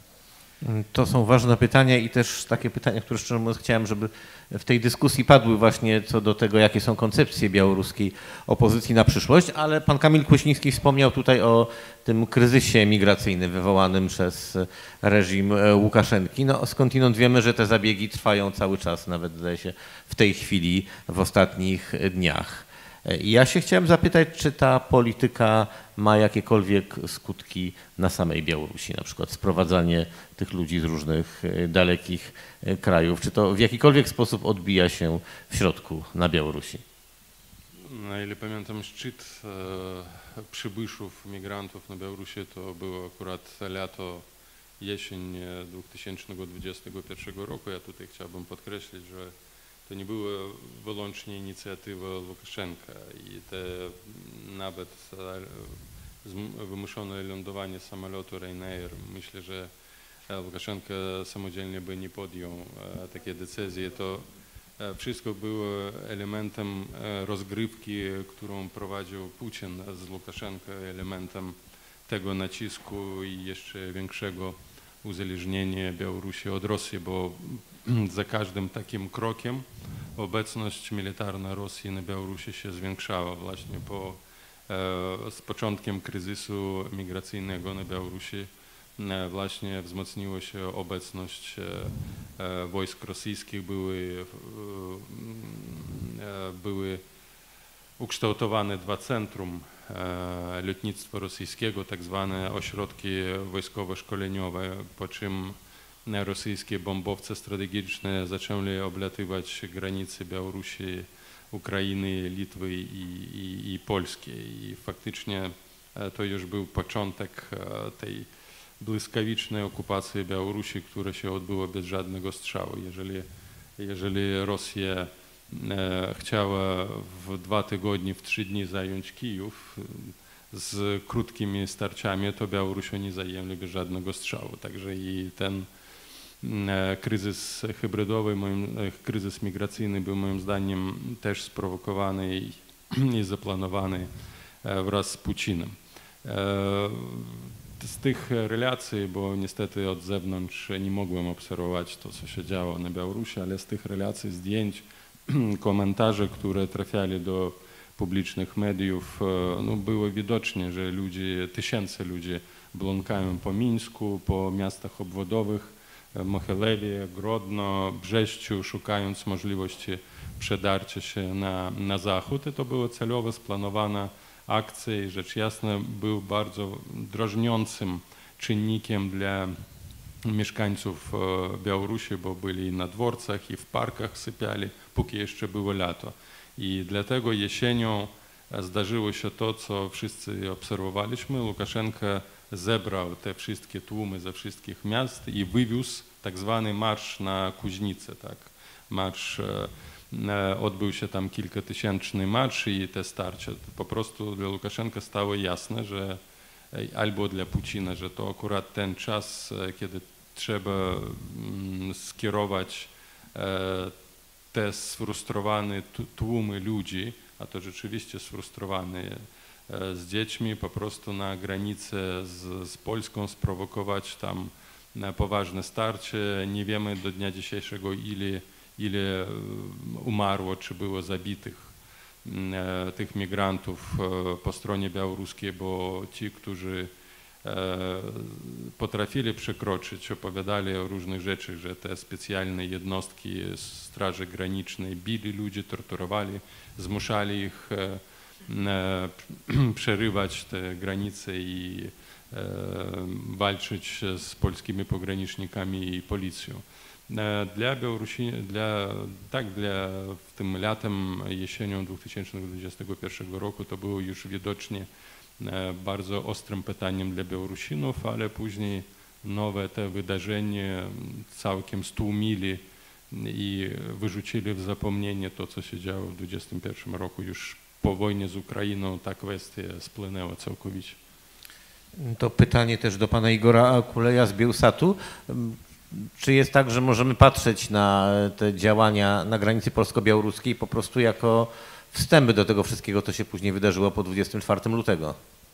A: To są ważne pytania i też takie pytania, które szczerze mówiąc chciałem, żeby w tej dyskusji padły właśnie co do tego, jakie są koncepcje białoruskiej opozycji na przyszłość, ale pan Kamil Kłeśniewski wspomniał tutaj o tym kryzysie migracyjnym wywołanym przez reżim Łukaszenki. No, skądinąd wiemy, że te zabiegi trwają cały czas, nawet zdaje się w tej chwili, w ostatnich dniach. Ja się chciałem zapytać, czy ta polityka ma jakiekolwiek skutki na samej Białorusi, na przykład sprowadzanie tych ludzi z różnych dalekich krajów, czy to w jakikolwiek sposób odbija się w środku na Białorusi?
B: Na ile pamiętam, szczyt e, przybyszów, migrantów na Białorusi to było akurat lato, jesień dwa tysiące dwudziestego pierwszego roku. Ja tutaj chciałbym podkreślić, że to nie była wyłącznie inicjatywa Łukaszenka i te nawet wymuszone lądowanie samolotu Ryanair, myślę, że Łukaszenka samodzielnie by nie podjął takiej decyzji. To wszystko było elementem rozgrywki, którą prowadził Putin z Łukaszenką, elementem tego nacisku i jeszcze większego uzależnienia Białorusi od Rosji, bo za każdym takim krokiem obecność militarna Rosji na Białorusi się zwiększała właśnie po, e, z początkiem kryzysu migracyjnego na Białorusi e, właśnie wzmocniła się obecność e, wojsk rosyjskich, były, e, były ukształtowane dwa centrum e, lotnictwa rosyjskiego, tak zwane ośrodki wojskowo-szkoleniowe, po czym rosyjskie bombowce strategiczne zaczęły oblatywać granice Białorusi, Ukrainy, Litwy i, i, i Polski. I faktycznie to już był początek tej błyskawicznej okupacji Białorusi, która się odbyła bez żadnego strzału. Jeżeli, jeżeli Rosja chciała w dwa tygodnie, w trzy dni zająć Kijów z krótkimi starciami, to Białoruś oni zajęli bez żadnego strzału. Także i ten kryzys hybrydowy, moim, kryzys migracyjny był moim zdaniem też sprowokowany i, i zaplanowany wraz z Putinem. Z tych relacji, bo niestety od zewnątrz nie mogłem obserwować to, co się działo na Białorusi, ale z tych relacji, zdjęć, komentarzy, które trafiali do publicznych mediów, no było widocznie, że ludzie, tysiące ludzi błąkają po Mińsku, po miastach obwodowych, Mohilewie, Grodno, Brześciu, szukając możliwości przedarcia się na, na zachód. I to było celowo splanowana akcja i rzecz jasna był bardzo drażniącym czynnikiem dla mieszkańców Białorusi, bo byli na dworcach i w parkach sypiali, póki jeszcze było lato. I dlatego jesienią zdarzyło się to, co wszyscy obserwowaliśmy. Łukaszenka zebrał te wszystkie tłumy ze wszystkich miast i wywiózł tak zwany marsz na Kuźnicę. Tak? Marsz, odbył się tam kilkatysięczny marsz i te starcia. Po prostu dla Łukaszenka stało jasne, że albo dla Putina, że to akurat ten czas, kiedy trzeba skierować te sfrustrowane tłumy ludzi, a to rzeczywiście sfrustrowane z dziećmi, po prostu na granicę z, z Polską, sprowokować tam poważne starcie. Nie wiemy do dnia dzisiejszego, ile, ile umarło, czy było zabitych tych migrantów po stronie białoruskiej, bo ci, którzy potrafili przekroczyć, opowiadali o różnych rzeczach, że te specjalne jednostki Straży Granicznej bili ludzi, torturowali, zmuszali ich przerywać te granice i walczyć z polskimi pogranicznikami i policją. Dla Białorusi, dla, tak dla w tym latem, jesienią dwa tysiące dwudziestego pierwszego roku to było już widocznie bardzo ostrym pytaniem dla Białorusinów, ale później nowe te wydarzenia całkiem stłumili i wyrzucili w zapomnienie to, co się działo w dwudziestym pierwszym roku. Już po wojnie z Ukrainą ta kwestia spłynęła całkowicie.
A: To pytanie też do pana Igora Kuleja z Biełsatu. Czy jest tak, że możemy patrzeć na te działania na granicy polsko-białoruskiej po prostu jako wstępy do tego wszystkiego, co się później wydarzyło po dwudziestego czwartego lutego?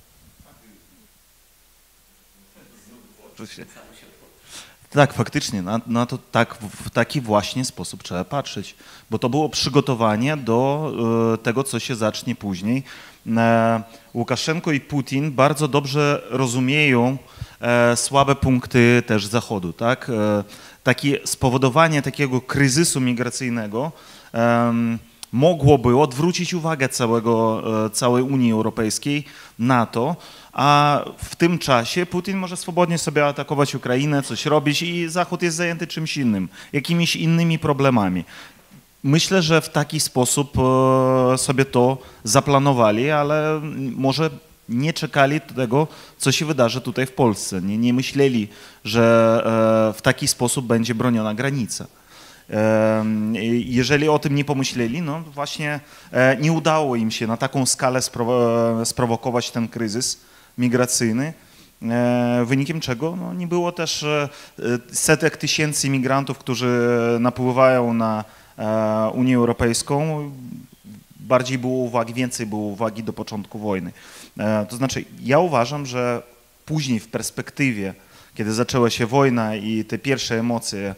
E: Tak, faktycznie, na, na to tak, w taki właśnie sposób trzeba patrzeć, bo to było przygotowanie do e, tego, co się zacznie później. E, Łukaszenko i Putin bardzo dobrze rozumieją e, słabe punkty też Zachodu, tak? E, takie spowodowanie takiego kryzysu migracyjnego e, mogłoby odwrócić uwagę całego, całej Unii Europejskiej na to, a w tym czasie Putin może swobodnie sobie atakować Ukrainę, coś robić i Zachód jest zajęty czymś innym, jakimiś innymi problemami. Myślę, że w taki sposób sobie to zaplanowali, ale może nie czekali tego, co się wydarzy tutaj w Polsce. Nie, nie myśleli, że w taki sposób będzie broniona granica. Jeżeli o tym nie pomyśleli, no właśnie nie udało im się na taką skalę sprowokować ten kryzys migracyjny, wynikiem czego no, nie było też setek tysięcy migrantów, którzy napływają na Unię Europejską. Bardziej było uwagi, więcej było uwagi do początku wojny. To znaczy, ja uważam, że później w perspektywie, kiedy zaczęła się wojna i te pierwsze emocje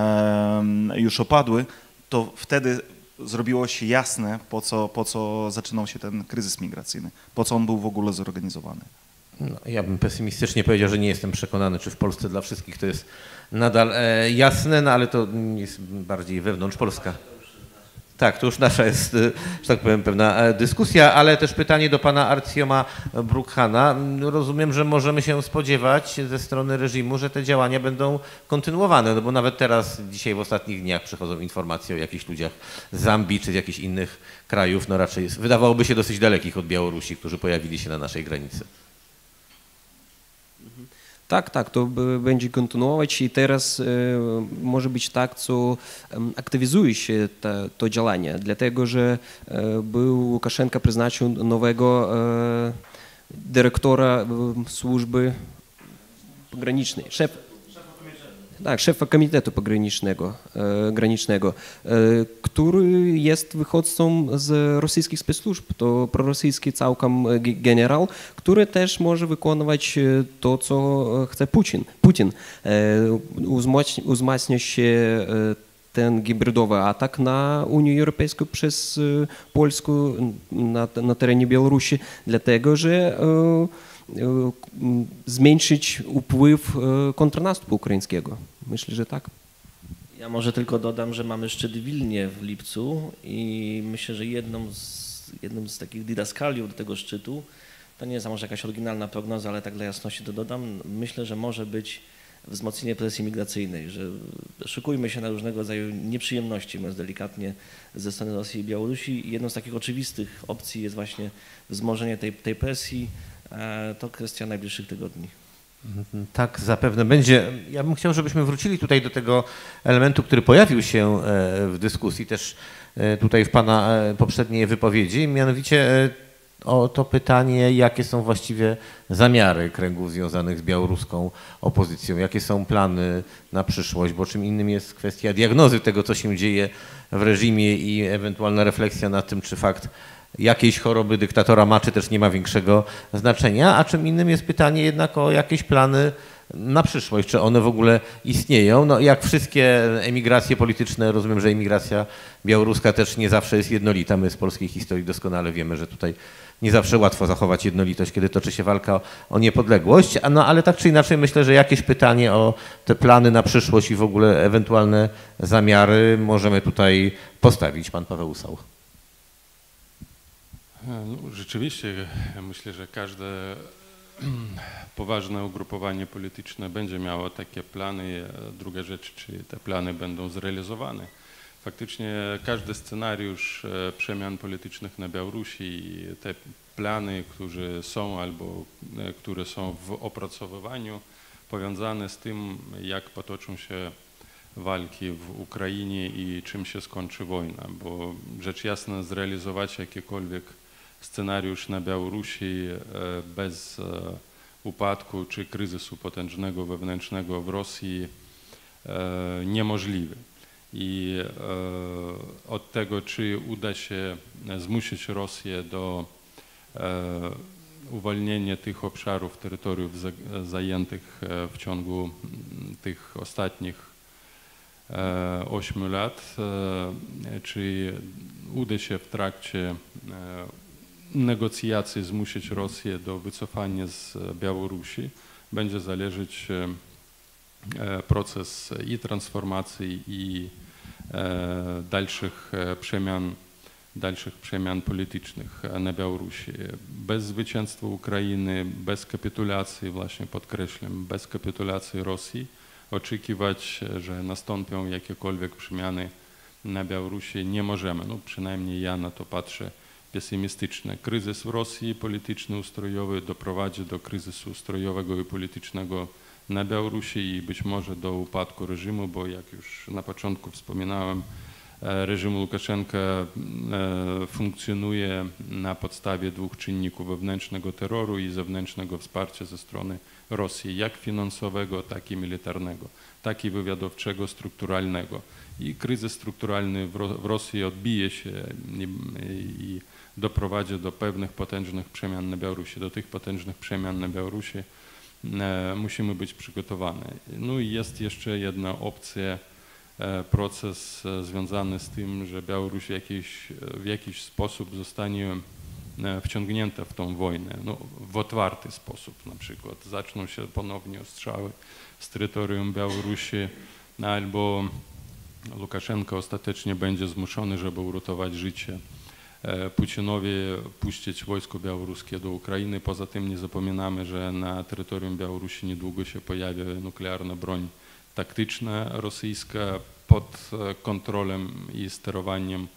E: już opadły, to wtedy zrobiło się jasne, po co, po co zaczynał się ten kryzys migracyjny, po co on był w ogóle zorganizowany.
A: No, ja bym pesymistycznie powiedział, że nie jestem przekonany, czy w Polsce dla wszystkich to jest nadal e, jasne, no ale to jest bardziej wewnątrz Polska. Tak, to już nasza jest, że tak powiem, pewna dyskusja, ale też pytanie do pana Artioma Brukhana. Rozumiem, że możemy się spodziewać ze strony reżimu, że te działania będą kontynuowane, no bo nawet teraz, dzisiaj w ostatnich dniach przychodzą informacje o jakichś ludziach z Zambii czy z jakichś innych krajów, no raczej wydawałoby się dosyć dalekich od Białorusi, którzy pojawili się na naszej granicy.
D: Tak, tak, to będzie kontynuować i teraz może być tak, co aktywizuje się to, to działanie, dlatego że był Łukaszenka przeznaczył nowego dyrektora służby pogranicznej, szef, tak, szefa Komitetu Pogranicznego, e, granicznego, e, który jest wychodcą z rosyjskich specsłużb. To prorosyjski całkiem generał, który też może wykonywać to, co chce Putin. Putin. E, wzmacnia się ten hybrydowy atak na Unię Europejską przez Polskę na, na terenie Białorusi, dlatego że e, zmniejszyć wpływ kontrnastupu ukraińskiego. Myślę, że tak.
C: Ja może tylko dodam, że mamy szczyt w Wilnie w lipcu i myślę, że jedną z, jedną z takich didaskaliów do tego szczytu, to nie jest może jakaś oryginalna prognoza, ale tak dla jasności to dodam, myślę, że może być wzmocnienie presji migracyjnej, że szykujmy się na różnego rodzaju nieprzyjemności, mówiąc delikatnie, ze strony Rosji i Białorusi i jedną z takich oczywistych opcji jest właśnie wzmożenie tej, tej presji. To kwestia najbliższych tygodni.
A: Tak, zapewne będzie. Ja bym chciał, żebyśmy wrócili tutaj do tego elementu, który pojawił się w dyskusji też tutaj w Pana poprzedniej wypowiedzi, mianowicie o to pytanie, jakie są właściwie zamiary kręgów związanych z białoruską opozycją, jakie są plany na przyszłość, bo czym innym jest kwestia diagnozy tego, co się dzieje w reżimie i ewentualna refleksja nad tym, czy fakt jakiejś choroby dyktatora ma, czy też nie ma większego znaczenia, a czym innym jest pytanie jednak o jakieś plany na przyszłość, czy one w ogóle istnieją. No, jak wszystkie emigracje polityczne, rozumiem, że emigracja białoruska też nie zawsze jest jednolita. My z polskiej historii doskonale wiemy, że tutaj nie zawsze łatwo zachować jednolitość, kiedy toczy się walka o, o niepodległość, no ale tak czy inaczej myślę, że jakieś pytanie o te plany na przyszłość i w ogóle ewentualne zamiary możemy tutaj postawić. Pan Paweł Usał.
B: No, rzeczywiście myślę, że każde poważne ugrupowanie polityczne będzie miało takie plany. Druga rzecz, czy te plany będą zrealizowane. Faktycznie każdy scenariusz przemian politycznych na Białorusi i te plany, które są albo które są w opracowywaniu, powiązane z tym, jak potoczą się walki w Ukrainie i czym się skończy wojna, bo rzecz jasna zrealizować jakikolwiek scenariusz na Białorusi bez upadku czy kryzysu potężnego wewnętrznego w Rosji niemożliwy. I od tego, czy uda się zmusić Rosję do uwolnienia tych obszarów, terytoriów zajętych w ciągu tych ostatnich ośmiu lat, czy uda się w trakcie negocjacji zmusić Rosję do wycofania z Białorusi, będzie zależeć proces i transformacji, i dalszych przemian, dalszych przemian politycznych na Białorusi. Bez zwycięstwa Ukrainy, bez kapitulacji, właśnie podkreślam, bez kapitulacji Rosji, oczekiwać, że nastąpią jakiekolwiek przemiany na Białorusi nie możemy. No, przynajmniej ja na to patrzę pesymistycznie. Kryzys w Rosji polityczny, ustrojowy doprowadzi do kryzysu ustrojowego i politycznego na Białorusi i być może do upadku reżimu, bo jak już na początku wspominałem, reżim Łukaszenka funkcjonuje na podstawie dwóch czynników: wewnętrznego terroru i zewnętrznego wsparcia ze strony Rosji, jak finansowego, tak i militarnego, tak i wywiadowczego, strukturalnego. I kryzys strukturalny w Rosji odbije się i, i doprowadzi do pewnych potężnych przemian na Białorusi. Do tych potężnych przemian na Białorusi e, musimy być przygotowani. No i jest jeszcze jedna opcja, e, proces e, związany z tym, że Białoruś w jakiś, w jakiś sposób zostanie e, wciągnięta w tą wojnę, no, w otwarty sposób na przykład. Zaczną się ponownie ostrzały z terytorium Białorusi, albo Łukaszenko ostatecznie będzie zmuszony, żeby uratować życie Putinowi, puścić wojsko białoruskie do Ukrainy. Poza tym nie zapominamy, że na terytorium Białorusi niedługo się pojawi nuklearna broń taktyczna rosyjska pod kontrolą i sterowaniem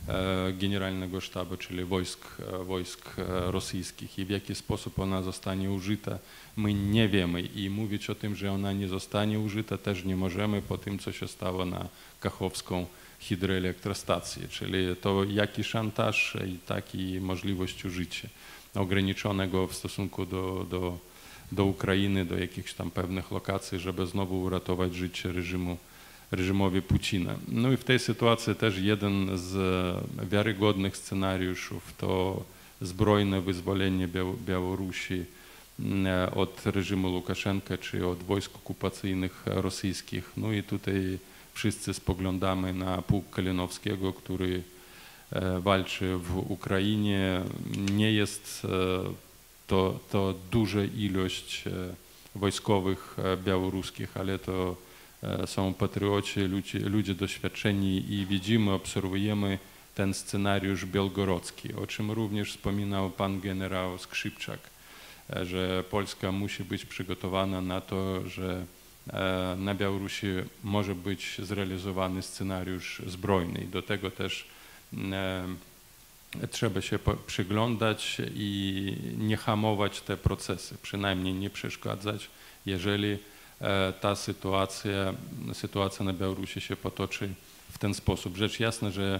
B: Generalnego Sztabu, czyli wojsk, wojsk rosyjskich i w jaki sposób ona zostanie użyta, my nie wiemy i mówić o tym, że ona nie zostanie użyta też nie możemy po tym, co się stało na Kachowską hydroelektrostację, czyli to jaki szantaż i taki możliwość użycia ograniczonego w stosunku do, do, do Ukrainy, do jakichś tam pewnych lokacji, żeby znowu uratować życie reżimu reżimowi Putina. No i w tej sytuacji też jeden z wiarygodnych scenariuszów to zbrojne wyzwolenie Białorusi od reżimu Łukaszenka czy od wojsk okupacyjnych rosyjskich. No i tutaj wszyscy spoglądamy na pułk Kalinowskiego, który walczy w Ukrainie. Nie jest to, to duża ilość wojskowych białoruskich, ale to są patrioci, ludzie, ludzie doświadczeni i widzimy, obserwujemy ten scenariusz białgorodzki, o czym również wspominał pan generał Skrzypczak, że Polska musi być przygotowana na to, że na Białorusi może być zrealizowany scenariusz zbrojny. Do tego też trzeba się przyglądać i nie hamować te procesy, przynajmniej nie przeszkadzać, jeżeli ta sytuacja, sytuacja na Białorusi się potoczy w ten sposób. Rzecz jasna, że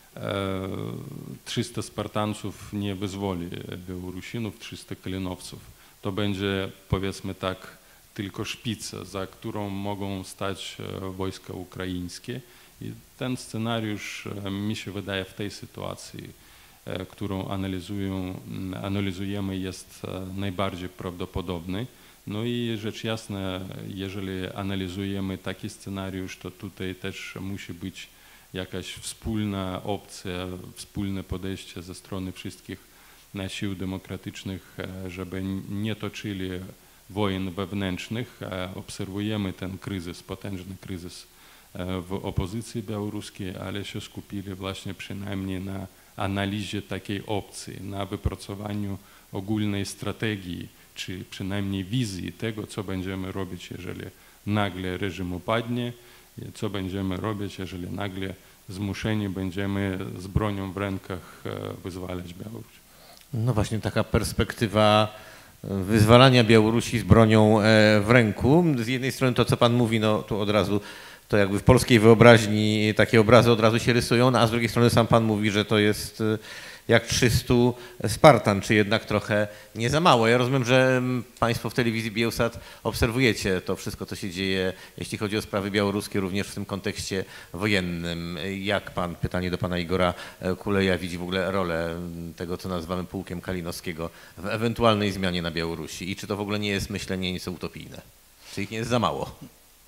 B: trzysta Spartanców nie wyzwoli Białorusinów, trzysta Kalinowców. To będzie, powiedzmy tak, tylko szpica, za którą mogą stać wojska ukraińskie. I ten scenariusz, mi się wydaje, w tej sytuacji, którą analizują, analizujemy, jest najbardziej prawdopodobny. No i rzecz jasna, jeżeli analizujemy taki scenariusz, to tutaj też musi być jakaś wspólna opcja, wspólne podejście ze strony wszystkich sił demokratycznych, żeby nie toczyli wojen wewnętrznych. Obserwujemy ten kryzys, potężny kryzys w opozycji białoruskiej, ale się skupili właśnie przynajmniej na analizie takiej opcji, na wypracowaniu ogólnej strategii, czy przynajmniej wizji tego, co będziemy robić, jeżeli nagle reżim upadnie, co będziemy robić, jeżeli nagle zmuszeni będziemy z bronią w rękach wyzwalać Białoruś.
A: No właśnie taka perspektywa wyzwalania Białorusi z bronią w ręku. Z jednej strony to, co pan mówi, no tu od razu to jakby w polskiej wyobraźni takie obrazy od razu się rysują, no, a z drugiej strony sam pan mówi, że to jest jak trzystu Spartan, czy jednak trochę nie za mało. Ja rozumiem, że państwo w telewizji Biełsat obserwujecie to wszystko, co się dzieje, jeśli chodzi o sprawy białoruskie, również w tym kontekście wojennym. Jak pan, pytanie do pana Igora Kuleja, widzi w ogóle rolę tego, co nazywamy pułkiem Kalinowskiego w ewentualnej zmianie na Białorusi i czy to w ogóle nie jest myślenie nieco utopijne? Czy ich nie jest za mało?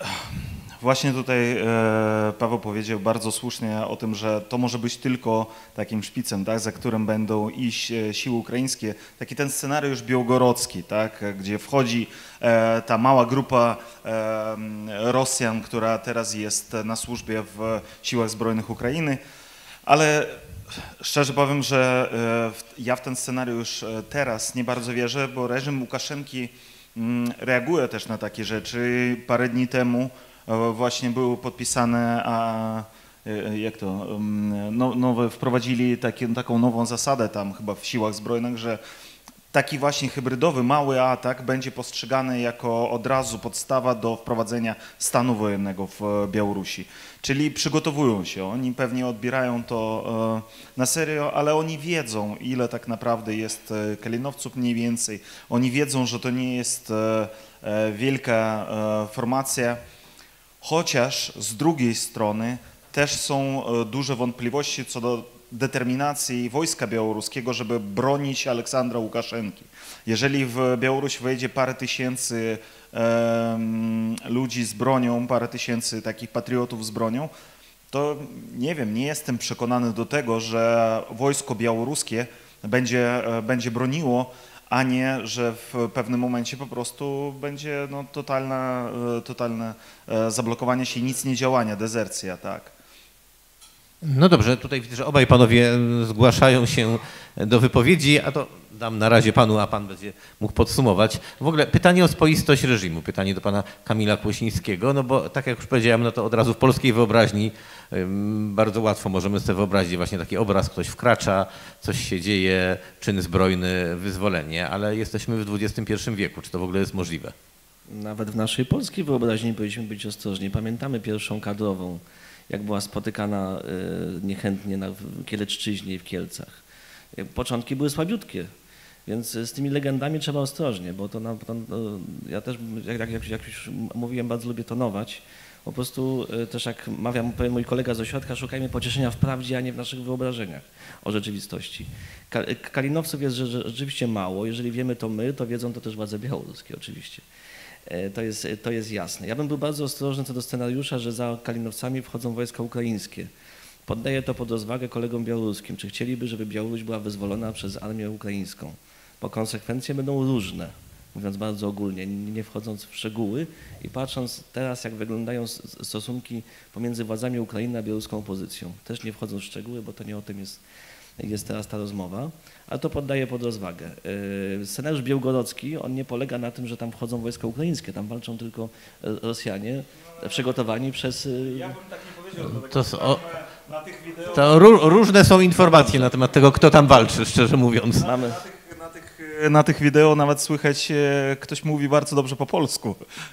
E: Właśnie tutaj e, Paweł powiedział bardzo słusznie o tym, że to może być tylko takim szpicem, tak, za którym będą iść e, siły ukraińskie. Taki ten scenariusz białgorodzki, tak, gdzie wchodzi e, ta mała grupa e, Rosjan, która teraz jest na służbie w siłach zbrojnych Ukrainy, ale szczerze powiem, że e, ja w ten scenariusz teraz nie bardzo wierzę, bo reżim Łukaszenki m, reaguje też na takie rzeczy. Parę dni temu właśnie były podpisane, a jak to, no, nowe, wprowadzili takie, taką nową zasadę tam chyba w siłach zbrojnych, że taki właśnie hybrydowy, mały atak będzie postrzegany jako od razu podstawa do wprowadzenia stanu wojennego w Białorusi. Czyli przygotowują się, oni pewnie odbierają to na serio, ale oni wiedzą, ile tak naprawdę jest Kalinowców mniej więcej. Oni wiedzą, że to nie jest wielka formacja. Chociaż z drugiej strony też są duże wątpliwości co do determinacji wojska białoruskiego, żeby bronić Aleksandra Łukaszenki. Jeżeli w Białoruś wejdzie parę tysięcy e, ludzi z bronią, parę tysięcy takich patriotów z bronią, to nie wiem, nie jestem przekonany do tego, że wojsko białoruskie będzie, będzie broniło, a nie, że w pewnym momencie po prostu będzie no, totalne, totalne zablokowanie się i nic nie działania, dezercja, tak.
A: No dobrze, tutaj widzę, że obaj panowie zgłaszają się do wypowiedzi, a to dam na razie panu, a pan będzie mógł podsumować. W ogóle pytanie o spoistość reżimu, pytanie do pana Kamila Kłosińskiego, no bo tak jak już powiedziałem, no to od razu w polskiej wyobraźni ym, bardzo łatwo możemy sobie wyobrazić właśnie taki obraz, ktoś wkracza, coś się dzieje, czyn zbrojny, wyzwolenie, ale jesteśmy w dwudziestym pierwszym wieku, czy to w ogóle jest możliwe?
C: Nawet w naszej polskiej wyobraźni powinniśmy być ostrożni. Pamiętamy pierwszą kadrową, jak była spotykana y, niechętnie na Kieleczczyźnie i w Kielcach. Początki były słabiutkie, więc z tymi legendami trzeba ostrożnie, bo to, na, to ja też, jak, jak, jak już mówiłem, bardzo lubię tonować. Po prostu y, też jak mawiam mój kolega z ośrodka, szukajmy pocieszenia w prawdzie, a nie w naszych wyobrażeniach o rzeczywistości. Ka Kalinowców jest że, że, rzeczywiście mało. Jeżeli wiemy to my, to wiedzą to też władze białoruskie oczywiście. To jest, to jest jasne. Ja bym był bardzo ostrożny co do scenariusza, że za Kalinowcami wchodzą wojska ukraińskie. Poddaję to pod rozwagę kolegom białoruskim. Czy chcieliby, żeby Białoruś była wyzwolona przez armię ukraińską? Bo konsekwencje będą różne, mówiąc bardzo ogólnie, nie wchodząc w szczegóły i patrząc teraz, jak wyglądają stosunki pomiędzy władzami Ukrainy a białoruską opozycją. Też nie wchodząc w szczegóły, bo to nie o tym jest, jest teraz ta rozmowa, ale to poddaję pod rozwagę. Scenariusz białgorodzki, on nie polega na tym, że tam wchodzą wojska ukraińskie, tam walczą tylko Rosjanie przygotowani przez...
E: Ja bym tak nie powiedział, bo
A: To,
E: tak
A: o,
E: na tych wideo...
A: to ró, różne są informacje na temat tego, kto tam walczy, szczerze mówiąc.
C: Mamy...
E: Na tych, na, tych, na tych wideo nawet słychać, e, ktoś mówi bardzo dobrze po polsku.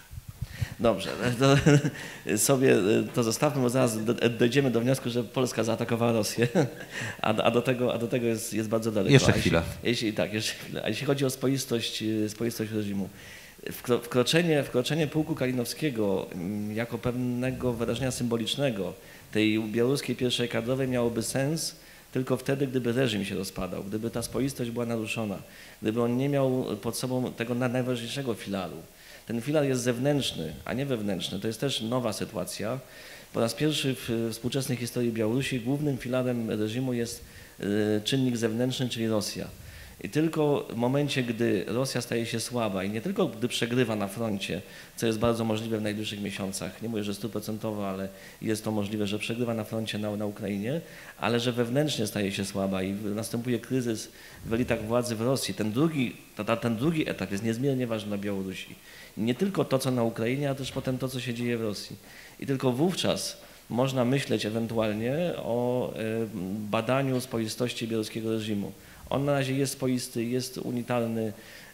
C: Dobrze, to sobie to zostawmy, bo zaraz dojdziemy do wniosku, że Polska zaatakowała Rosję, a, a do tego, a do tego jest, jest bardzo daleko.
A: Jeszcze
C: a
A: chwila.
C: Jeśli, jeśli, tak, jeszcze chwilę. A jeśli chodzi o spoistość, spoistość reżimu, wkroczenie, wkroczenie pułku kalinowskiego jako pewnego wydarzenia symbolicznego tej białoruskiej pierwszej kadrowej miałoby sens tylko wtedy, gdyby reżim się rozpadał, gdyby ta spoistość była naruszona, gdyby on nie miał pod sobą tego najważniejszego filaru. Ten filar jest zewnętrzny, a nie wewnętrzny. To jest też nowa sytuacja. Po raz pierwszy w współczesnej historii Białorusi głównym filarem reżimu jest czynnik zewnętrzny, czyli Rosja. I tylko w momencie, gdy Rosja staje się słaba i nie tylko gdy przegrywa na froncie, co jest bardzo możliwe w najbliższych miesiącach, nie mówię, że stuprocentowo, ale jest to możliwe, że przegrywa na froncie na, na Ukrainie, ale że wewnętrznie staje się słaba i następuje kryzys w elitach władzy w Rosji. Ten drugi, ta, ten drugi etap jest niezmiernie ważny dla Białorusi. Nie tylko to, co na Ukrainie, ale też potem to, co się dzieje w Rosji. I tylko wówczas można myśleć ewentualnie o badaniu spoistości białoruskiego reżimu. On na razie jest spoisty, jest unitarny,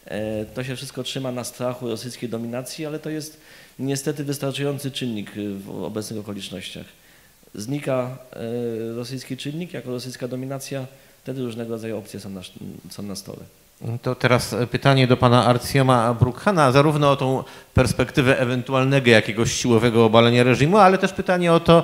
C: to się wszystko trzyma na strachu rosyjskiej dominacji, ale to jest niestety wystarczający czynnik w obecnych okolicznościach. Znika rosyjski czynnik jako rosyjska dominacja, wtedy różnego rodzaju opcje są na, są na stole.
A: To teraz pytanie do pana Arcjoma Brukhana, zarówno o tą perspektywę ewentualnego jakiegoś siłowego obalenia reżimu, ale też pytanie o to,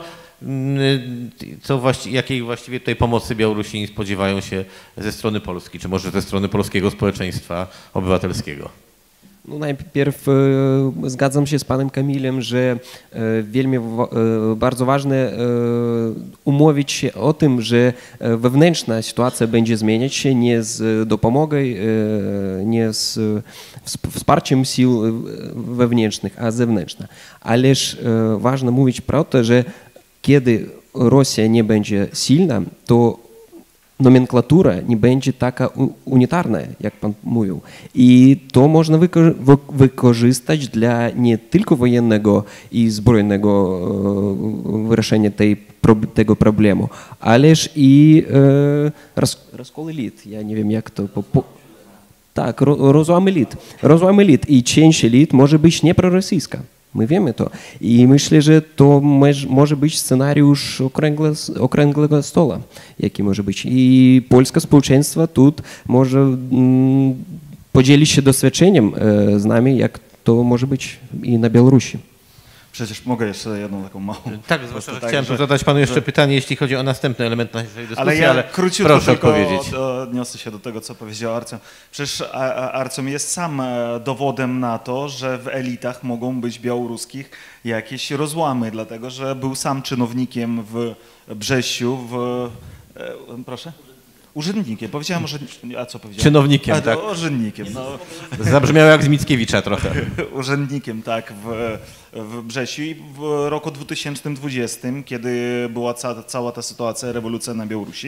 A: co właści jakiej właściwie tutaj pomocy Białorusini spodziewają się ze strony Polski, czy może ze strony polskiego społeczeństwa obywatelskiego.
D: No najpierw e, zgadzam się z panem Kamilem, że e, wielmi, e, bardzo ważne e, umówić się o tym, że wewnętrzna sytuacja będzie zmieniać się nie z dopomogą, e, nie z wsparciem sił wewnętrznych, a zewnętrzna. Ależ e, ważne mówić про to, że kiedy Rosja nie będzie silna, to nomenklatura nie będzie taka unitarna, jak pan mówił. I to można wyko wykorzystać dla nie tylko wojennego i zbrojnego wyrażenia tej, tego problemu, ależ i e, roz, rozkol elit. Ja nie wiem, jak to... Po, po, tak, rozłam elit. Rozłam elit i część elit może być nieprorosyjska. My wiemy to. I myślę, że to może być scenariusz okręgle, okręgłego stoła, jaki może być. I polskie społeczeństwo tu może mm, podzielić się doświadczeniem e, z nami, jak to może być i na Białorusi.
E: Przecież mogę jeszcze jedną taką małą...
A: Tak, zwłaszcza, że tak, chciałem że, zadać panu jeszcze że... pytanie, jeśli chodzi o następny element naszej dyskusji,
E: ale ja
A: ale
E: króciutko
A: proszę
E: tylko
A: odpowiedzieć.
E: odniosę się do tego, co powiedział Arcjom. Przecież Arcjom jest sam dowodem na to, że w elitach mogą być białoruskich jakieś rozłamy, dlatego że był sam czynownikiem w Brzesiu, w... Proszę? Urzędnikiem. Powiedziałem urzędnikiem. A co powiedziałem?
A: Czynownikiem,
E: A,
A: tak.
E: Urzędnikiem. No.
A: Zabrzmiało jak z Mickiewicza trochę.
E: Urzędnikiem, tak, w, w Brzesiu i w roku dwutysięcznym dwudziestym, kiedy była ca, cała ta sytuacja, rewolucja na Białorusi,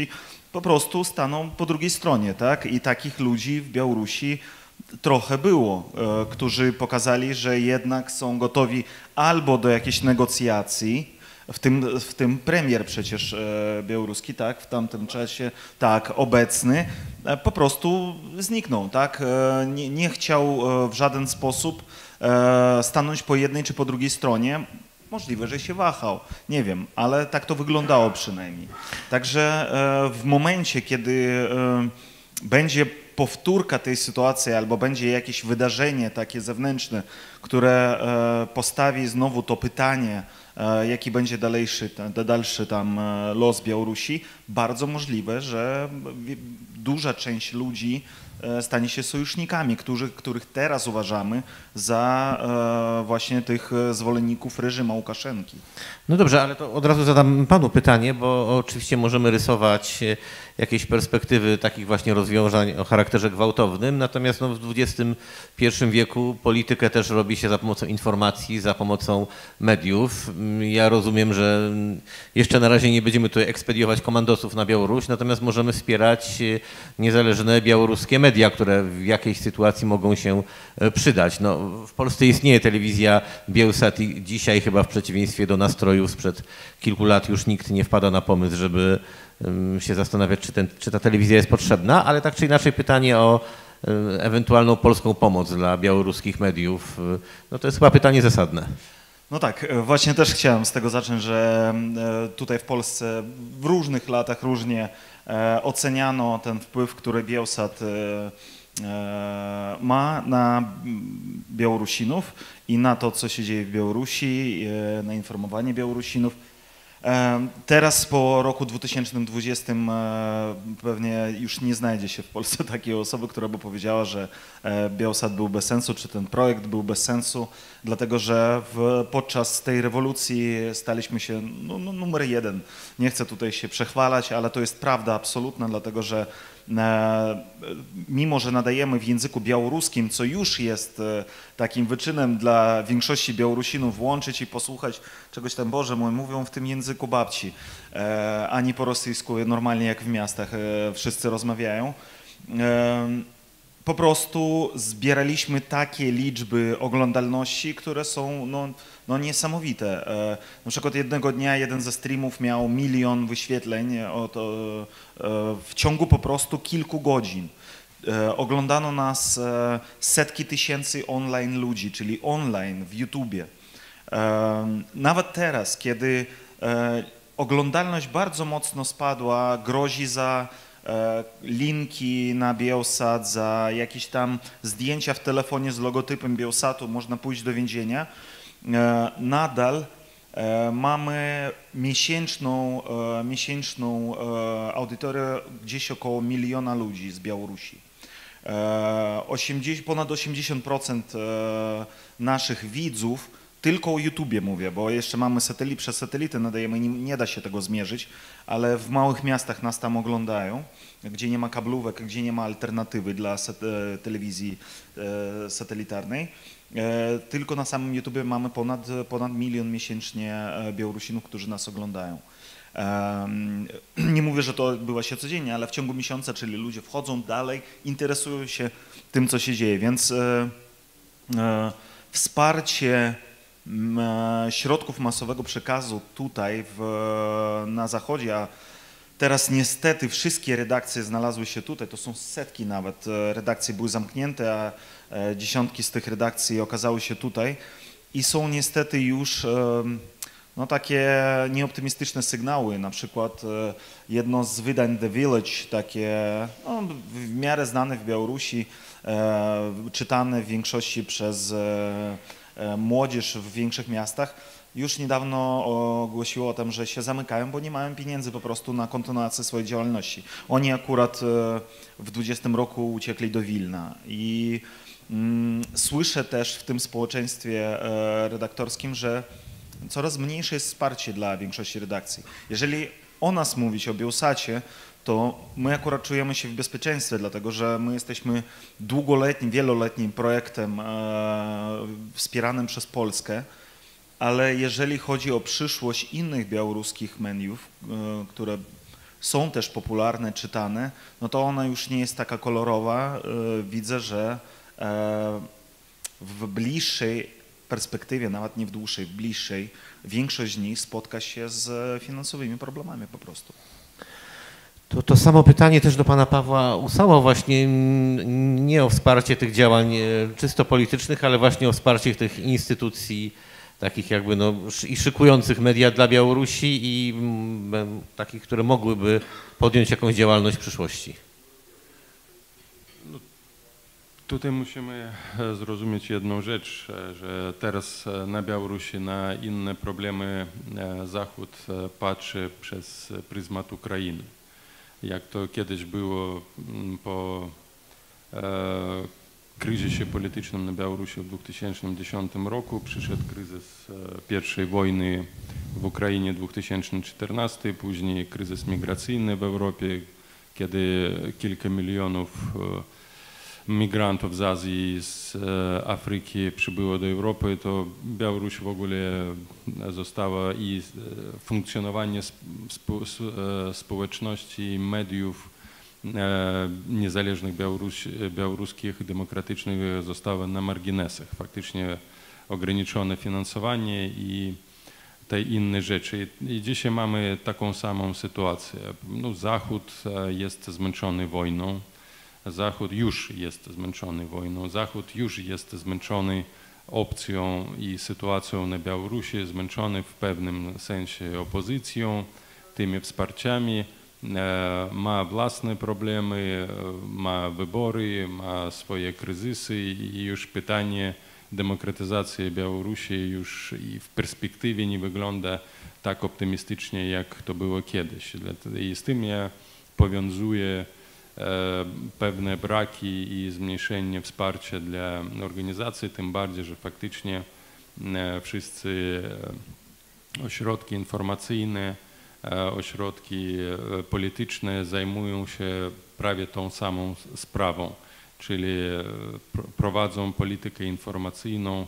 E: po prostu staną po drugiej stronie, tak? I takich ludzi w Białorusi trochę było, którzy pokazali, że jednak są gotowi albo do jakichś negocjacji, w tym, w tym premier przecież białoruski, tak, w tamtym czasie, tak, obecny, po prostu zniknął, tak, nie, nie chciał w żaden sposób stanąć po jednej czy po drugiej stronie. Możliwe, że się wahał, nie wiem, ale tak to wyglądało przynajmniej. Także w momencie, kiedy będzie powtórka tej sytuacji albo będzie jakieś wydarzenie takie zewnętrzne, które postawi znowu to pytanie, jaki będzie dalszy, dalszy tam los Białorusi, bardzo możliwe, że duża część ludzi stanie się sojusznikami, którzy, których teraz uważamy za e, właśnie tych zwolenników reżimu Łukaszenki.
A: No dobrze, ale to od razu zadam panu pytanie, bo oczywiście możemy rysować jakieś perspektywy takich właśnie rozwiązań o charakterze gwałtownym, natomiast no, w dwudziestym pierwszym wieku politykę też robi się za pomocą informacji, za pomocą mediów. Ja rozumiem, że jeszcze na razie nie będziemy tutaj ekspediować komandosów na Białoruś, natomiast możemy wspierać niezależne białoruskie media, które w jakiejś sytuacji mogą się przydać. No, w Polsce istnieje telewizja Bielsat i dzisiaj chyba w przeciwieństwie do nastrojów sprzed kilku lat już nikt nie wpada na pomysł, żeby się zastanawiać, czy, ten, czy ta telewizja jest potrzebna, ale tak czy inaczej pytanie o ewentualną polską pomoc dla białoruskich mediów, no to jest chyba pytanie zasadne.
E: No tak, właśnie też chciałem z tego zacząć, że tutaj w Polsce w różnych latach różnie oceniano ten wpływ, który Bielsat ma na Białorusinów i na to, co się dzieje w Białorusi, na informowanie Białorusinów. Teraz po roku dwutysięcznym dwudziestym pewnie już nie znajdzie się w Polsce takiej osoby, która by powiedziała, że Bielsat był bez sensu, czy ten projekt był bez sensu, dlatego że w, podczas tej rewolucji staliśmy się no, no, numer jeden. Nie chcę tutaj się przechwalać, ale to jest prawda absolutna, dlatego że mimo, że nadajemy w języku białoruskim, co już jest takim wyczynem dla większości Białorusinów, włączyć i posłuchać czegoś tam, Boże mój, mówią w tym języku babci, ani po rosyjsku normalnie jak w miastach wszyscy rozmawiają. Po prostu zbieraliśmy takie liczby oglądalności, które są no, no niesamowite. Na przykład jednego dnia jeden ze streamów miał milion wyświetleń od, w ciągu po prostu kilku godzin. Oglądano nas setki tysięcy online ludzi, czyli online w YouTubie. Nawet teraz, kiedy oglądalność bardzo mocno spadła, grozi za linki na Bielsat, za jakieś tam zdjęcia w telefonie z logotypem Bielsatu, można pójść do więzienia. Nadal mamy miesięczną, miesięczną audytorię gdzieś około miliona ludzi z Białorusi. osiemdziesiąt, ponad osiemdziesiąt procent naszych widzów, tylko o YouTubie mówię, bo jeszcze mamy satelit, przez satelity nadajemy, nie, nie da się tego zmierzyć, ale w małych miastach nas tam oglądają, gdzie nie ma kablówek, gdzie nie ma alternatywy dla sat telewizji e, satelitarnej. E, tylko na samym YouTubie mamy ponad, ponad milion miesięcznie Białorusinów, którzy nas oglądają. E, nie mówię, że to odbywa się codziennie, ale w ciągu miesiąca, czyli ludzie wchodzą dalej, interesują się tym, co się dzieje, więc e, e, wsparcie środków masowego przekazu tutaj w, na zachodzie, a teraz niestety wszystkie redakcje znalazły się tutaj, to są setki nawet, redakcje były zamknięte, a dziesiątki z tych redakcji okazały się tutaj i są niestety już no, takie nieoptymistyczne sygnały, na przykład jedno z wydań The Village, takie no, w miarę znane w Białorusi, czytane w większości przez młodzież w większych miastach, już niedawno ogłosiło o tym, że się zamykają, bo nie mają pieniędzy po prostu na kontynuację swojej działalności. Oni akurat w dwudziestym roku uciekli do Wilna i mm, słyszę też w tym społeczeństwie redaktorskim, że coraz mniejsze jest wsparcie dla większości redakcji. Jeżeli o nas mówić, o Bielsacie, to my akurat czujemy się w bezpieczeństwie, dlatego że my jesteśmy długoletnim, wieloletnim projektem e, wspieranym przez Polskę, ale jeżeli chodzi o przyszłość innych białoruskich mediów, e, które są też popularne, czytane, no to ona już nie jest taka kolorowa. Widzę, że w bliższej perspektywie, nawet nie w dłuższej, w bliższej, większość z nich spotka się z finansowymi problemami po prostu.
A: To, to samo pytanie też do pana Pawła Usała właśnie nie o wsparcie tych działań czysto politycznych, ale właśnie o wsparcie tych instytucji takich jakby no i szykujących media dla Białorusi i m, takich, które mogłyby podjąć jakąś działalność w przyszłości.
B: No, tutaj musimy zrozumieć jedną rzecz, że teraz na Białorusi na inne problemy Zachód patrzy przez pryzmat Ukrainy. Jak to kiedyś było po e, kryzysie politycznym na Białorusi w dwa tysiące dziesiątym roku, przyszedł kryzys e, pierwszej wojny w Ukrainie dwa tysiące czternastym, później kryzys migracyjny w Europie, kiedy kilka milionów e, migrantów z Azji i z e, Afryki przybyło do Europy, to Białoruś w ogóle została i e, funkcjonowanie spo, e, społeczności, mediów e, niezależnych Białoruś, białoruskich, demokratycznych zostało na marginesach. Faktycznie ograniczone finansowanie i te inne rzeczy. I dzisiaj mamy taką samą sytuację. No, Zachód jest zmęczony wojną. Zachód już jest zmęczony wojną, Zachód już jest zmęczony opcją i sytuacją na Białorusi, zmęczony w pewnym sensie opozycją, tymi wsparciami, ma własne problemy, ma wybory, ma swoje kryzysy i już pytanie demokratyzacji Białorusi już i w perspektywie nie wygląda tak optymistycznie, jak to było kiedyś. I z tym ja powiązuję pewne braki i zmniejszenie wsparcia dla organizacji, tym bardziej, że faktycznie wszyscy ośrodki informacyjne, ośrodki polityczne zajmują się prawie tą samą sprawą, czyli prowadzą politykę informacyjną,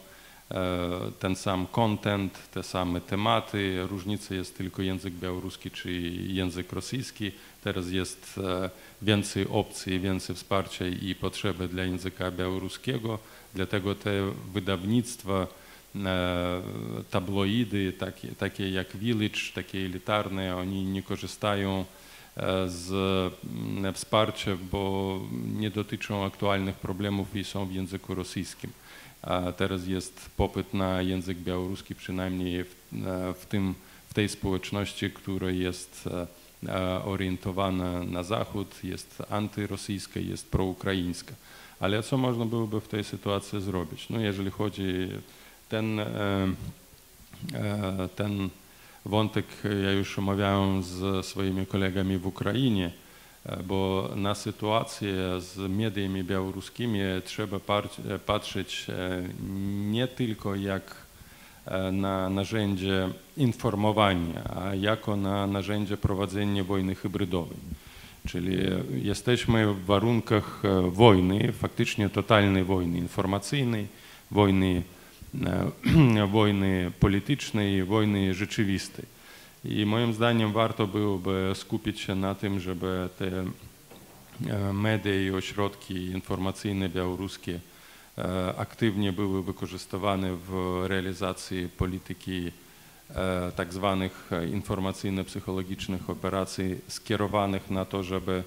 B: ten sam content, te same tematy. Różnica jest tylko język białoruski czy język rosyjski. Teraz jest więcej opcji, więcej wsparcia i potrzeby dla języka białoruskiego. Dlatego te wydawnictwa, tabloidy, takie, takie jak Village, takie elitarne, oni nie korzystają z wsparcia, bo nie dotyczą aktualnych problemów i są w języku rosyjskim. A teraz jest popyt na język białoruski, przynajmniej w, w, tym, w tej społeczności, która jest orientowana na Zachód, jest antyrosyjska, jest proukraińska. Ale co można byłoby w tej sytuacji zrobić? No, jeżeli chodzi ten, ten wątek, ja już omawiałem z swoimi kolegami w Ukrainie, bo na sytuację z mediami białoruskimi trzeba patrzeć nie tylko jak na narzędzie informowania, a jako na narzędzie prowadzenia wojny hybrydowej. Czyli jesteśmy w warunkach wojny, faktycznie totalnej wojny informacyjnej, wojny, wojny politycznej, wojny rzeczywistej. I moim zdaniem warto byłoby skupić się na tym, żeby te media i ośrodki informacyjne białoruskie aktywnie były wykorzystywane w realizacji polityki tak zwanych informacyjno-psychologicznych operacji skierowanych na to, żeby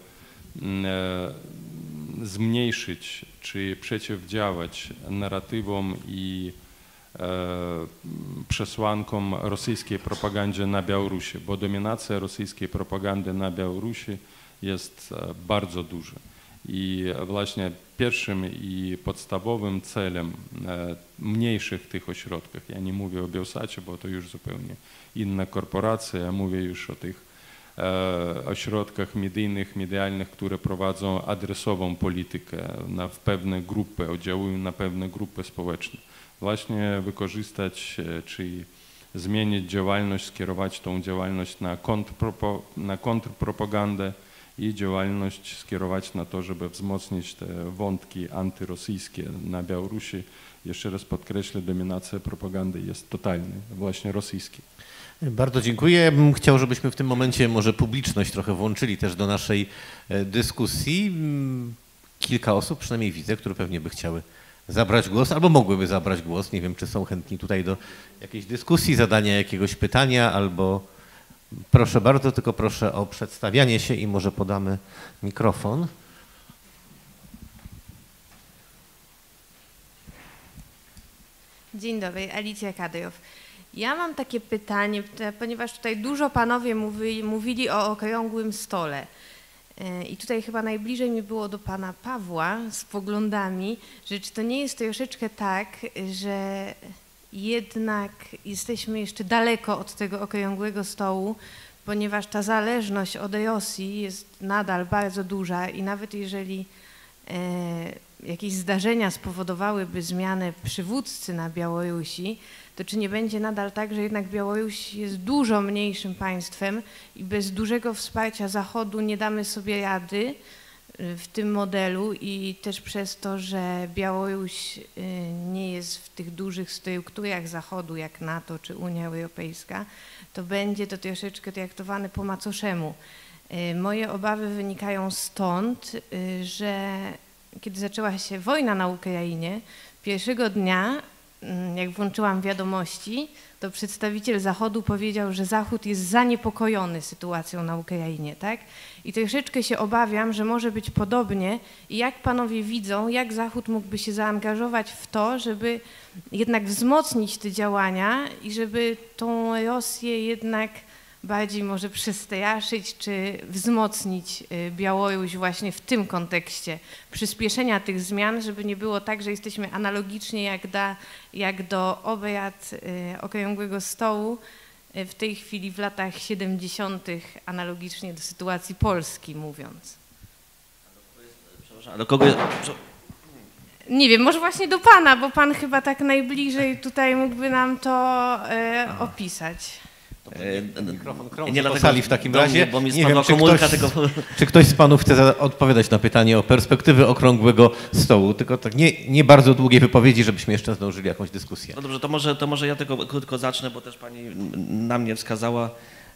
B: zmniejszyć czy przeciwdziałać narratywom i przesłankom rosyjskiej propagandzie na Białorusi, bo dominacja rosyjskiej propagandy na Białorusi jest bardzo duża. I właśnie pierwszym i podstawowym celem mniejszych tych ośrodków, ja nie mówię o Białsacie, bo to już zupełnie inna korporacja, ja mówię już o tych ośrodkach medyjnych, medialnych, które prowadzą adresową politykę na pewne grupy, oddziałują na pewne grupy społeczne. Właśnie wykorzystać czy zmienić działalność, skierować tą działalność na, kontrpropo, na kontrpropagandę i działalność skierować na to, żeby wzmocnić te wątki antyrosyjskie na Białorusi. Jeszcze raz podkreślę, dominacja propagandy jest totalna, właśnie rosyjskiej.
A: Bardzo dziękuję. Ja bym chciał, żebyśmy w tym momencie może publiczność trochę włączyli też do naszej dyskusji. Kilka osób, przynajmniej widzę, które pewnie by chciały zabrać głos albo mogłyby zabrać głos. Nie wiem, czy są chętni tutaj do jakiejś dyskusji, zadania jakiegoś pytania albo... Proszę bardzo, tylko proszę o przedstawianie się i może podamy mikrofon.
F: Dzień dobry, Alicja Kadrow. Ja mam takie pytanie, ponieważ tutaj dużo panowie mówi, mówili o okrągłym stole. I tutaj chyba najbliżej mi było do pana Pawła z poglądami, że czy to nie jest troszeczkę tak, że jednak jesteśmy jeszcze daleko od tego okrągłego stołu, ponieważ ta zależność od Rosji jest nadal bardzo duża i nawet jeżeli e, jakieś zdarzenia spowodowałyby zmianę przywódcy na Białorusi, to czy nie będzie nadal tak, że jednak Białoruś jest dużo mniejszym państwem i bez dużego wsparcia Zachodu nie damy sobie rady w tym modelu i też przez to, że Białoruś nie jest w tych dużych strukturach Zachodu jak NATO czy Unia Europejska, to będzie to troszeczkę traktowane po macoszemu. Moje obawy wynikają stąd, że kiedy zaczęła się wojna na Ukrainie, pierwszego dnia, jak włączyłam wiadomości, to przedstawiciel Zachodu powiedział, że Zachód jest zaniepokojony sytuacją na Ukrainie, tak? I troszeczkę się obawiam, że może być podobnie i jak panowie widzą, jak Zachód mógłby się zaangażować w to, żeby jednak wzmocnić te działania i żeby tą Rosję jednak bardziej może przestraszyć czy wzmocnić Białoruś właśnie w tym kontekście przyspieszenia tych zmian, żeby nie było tak, że jesteśmy analogicznie jak, da, jak do obrad okrągłego stołu w tej chwili w latach siedemdziesiątych analogicznie do sytuacji Polski mówiąc.
C: Przepraszam, a do kogo jest...
F: Nie wiem, może właśnie do pana, bo pan chyba tak najbliżej tutaj mógłby nam to e, opisać.
A: Mikrofon krąży
C: nie
A: po
C: dlatego,
A: sali w takim
C: do
A: razie.
C: Mnie, bo mi
A: nie wiem, czy
C: komórka
A: ktoś,
C: tego...
A: czy ktoś z panów chce odpowiadać na pytanie o perspektywy okrągłego stołu, tylko tak nie, nie bardzo długie wypowiedzi, żebyśmy jeszcze zdążyli jakąś dyskusję.
C: No dobrze, to może, to może ja tylko krótko zacznę, bo też pani na mnie wskazała.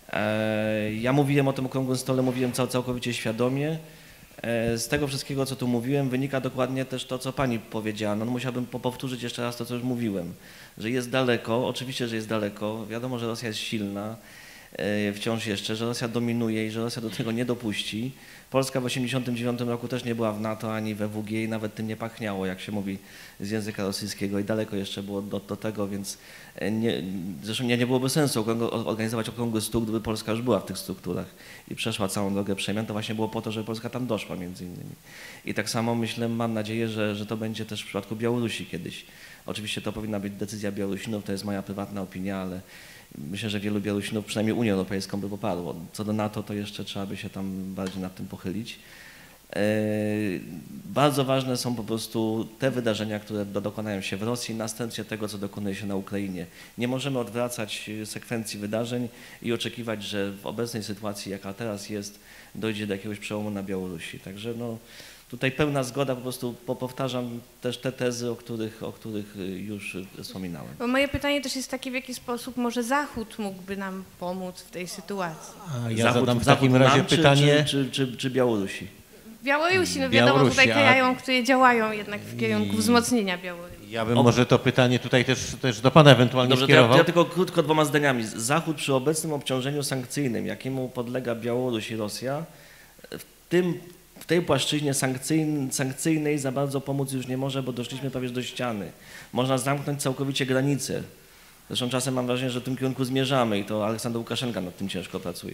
C: Ja mówiłem o tym okrągłym stole, mówiłem cał, całkowicie świadomie. Z tego wszystkiego, co tu mówiłem, wynika dokładnie też to, co pani powiedziała. No musiałbym powtórzyć jeszcze raz to, co już mówiłem, że jest daleko, oczywiście, że jest daleko, wiadomo, że Rosja jest silna, wciąż jeszcze, że Rosja dominuje i że Rosja do tego nie dopuści. Polska w osiemdziesiątym dziewiątym roku też nie była w NATO ani we W G i nawet tym nie pachniało, jak się mówi z języka rosyjskiego i daleko jeszcze było do, do tego, więc nie, zresztą nie, nie byłoby sensu organizować okrągły stół, gdyby Polska już była w tych strukturach i przeszła całą drogę przemian. To właśnie było po to, żeby Polska tam doszła między innymi. I tak samo myślę, mam nadzieję, że, że to będzie też w przypadku Białorusi kiedyś. Oczywiście to powinna być decyzja Białorusinów, to jest moja prywatna opinia, ale myślę, że wielu Białorusinów, przynajmniej Unię Europejską, by poparło. Co do NATO, to jeszcze trzeba by się tam bardziej nad tym pochylić. Bardzo ważne są po prostu te wydarzenia, które dokonają się w Rosji, następnie tego, co dokonuje się na Ukrainie. Nie możemy odwracać sekwencji wydarzeń i oczekiwać, że w obecnej sytuacji, jaka teraz jest, dojdzie do jakiegoś przełomu na Białorusi. Także no, tutaj pełna zgoda, po prostu powtarzam też te tezy, o których, o których już wspominałem.
F: Bo moje pytanie też jest takie, w jaki sposób może Zachód mógłby nam pomóc w tej sytuacji?
A: A ja
C: Zachód,
A: zadam w
C: Zachód
A: takim razie
C: nam,
A: pytanie...
C: Czy, czy, czy, czy Białorusi?
F: Białorusi, no wiadomo,
A: Białorusi,
F: tutaj
A: a-
F: krają, które działają jednak w kierunku
A: I-
F: wzmocnienia Białorusi.
A: Ja bym
C: O-
A: może to pytanie tutaj też, też do pana ewentualnie
C: Dobrze, to ja,
A: skierował.
C: to ja tylko krótko dwoma zdaniami. Zachód przy obecnym obciążeniu sankcyjnym, jakiemu podlega Białoruś i Rosja, w, tym, w tej płaszczyźnie sankcyjn, sankcyjnej za bardzo pomóc już nie może, bo doszliśmy prawie do ściany. Można zamknąć całkowicie granice. Zresztą czasem mam wrażenie, że w tym kierunku zmierzamy i to Aleksander Łukaszenka nad tym ciężko pracuje.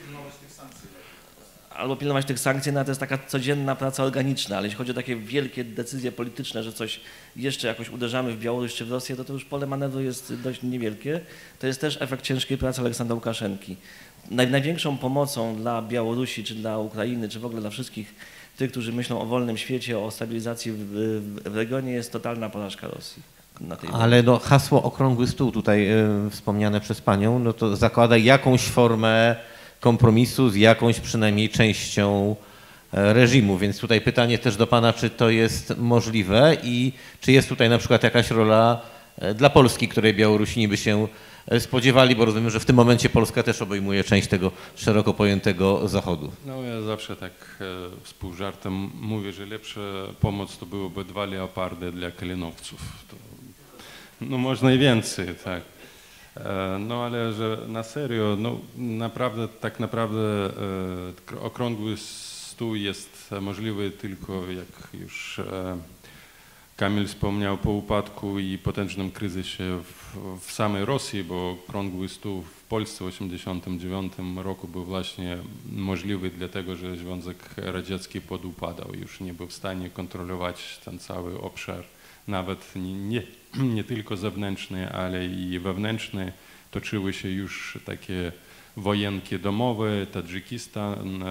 C: Albo pilnować tych sankcji, no to jest taka codzienna praca organiczna, ale jeśli chodzi o takie wielkie decyzje polityczne, że coś jeszcze jakoś uderzamy w Białoruś czy w Rosję, to to już pole manewru jest dość niewielkie. To jest też efekt ciężkiej pracy Aleksandra Łukaszenki. Naj, największą pomocą dla Białorusi, czy dla Ukrainy, czy w ogóle dla wszystkich tych, którzy myślą o wolnym świecie, o stabilizacji w, w, w regionie, jest totalna porażka Rosji. Na tej
A: Ale no, hasło okrągły stół tutaj y, wspomniane przez panią, no to zakłada jakąś formę kompromisu z jakąś przynajmniej częścią e, reżimu, więc tutaj pytanie też do pana, czy to jest możliwe i czy jest tutaj na przykład jakaś rola e, dla Polski, której Białorusini by się spodziewali, bo rozumiem, że w tym momencie Polska też obejmuje część tego szeroko pojętego Zachodu.
B: No ja zawsze tak z pół żartem mówię, że lepsza pomoc to byłoby dwa leopardy dla kalinowców. To, no można i więcej, tak. No ale że na serio, no naprawdę, tak naprawdę okrągły stół jest możliwy tylko, jak już Kamil wspomniał, po upadku i potężnym kryzysie w, w samej Rosji, bo okrągły stół w Polsce w osiemdziesiątym dziewiątym roku był właśnie możliwy dlatego, że Związek Radziecki podupadał, już nie był w stanie kontrolować ten cały obszar, nawet nie, nie, nie tylko zewnętrzny, ale i wewnętrzny. Toczyły się już takie wojenki domowe, Tadżykistan,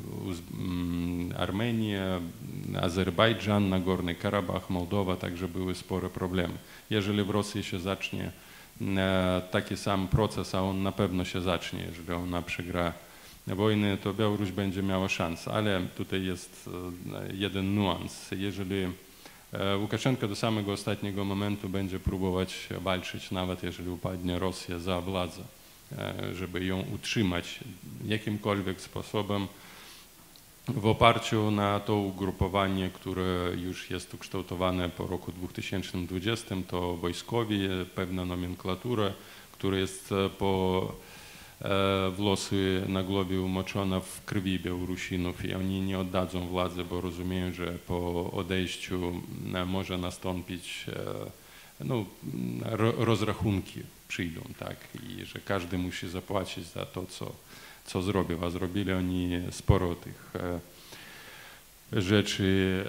B: Armenia, Azerbejdżan, Nagorny Karabach, Mołdowa, także były spore problemy. Jeżeli w Rosji się zacznie taki sam proces, a on na pewno się zacznie, jeżeli ona przegra wojnę, to Białoruś będzie miała szansę, ale tutaj jest jeden nuans. Jeżeli Łukaszenko do samego ostatniego momentu będzie próbować walczyć, nawet jeżeli upadnie Rosja, za władzę, żeby ją utrzymać jakimkolwiek sposobem w oparciu na to ugrupowanie, które już jest ukształtowane po roku dwutysięcznym dwudziestym, to wojskowi, pewna nomenklatura, która jest po włosy na głowie umoczona w krwi Białorusinów i oni nie oddadzą władzy, bo rozumieją, że po odejściu może nastąpić no, rozrachunki przyjdą, tak, i że każdy musi zapłacić za to, co, co zrobił, a zrobili oni sporo tych e, rzeczy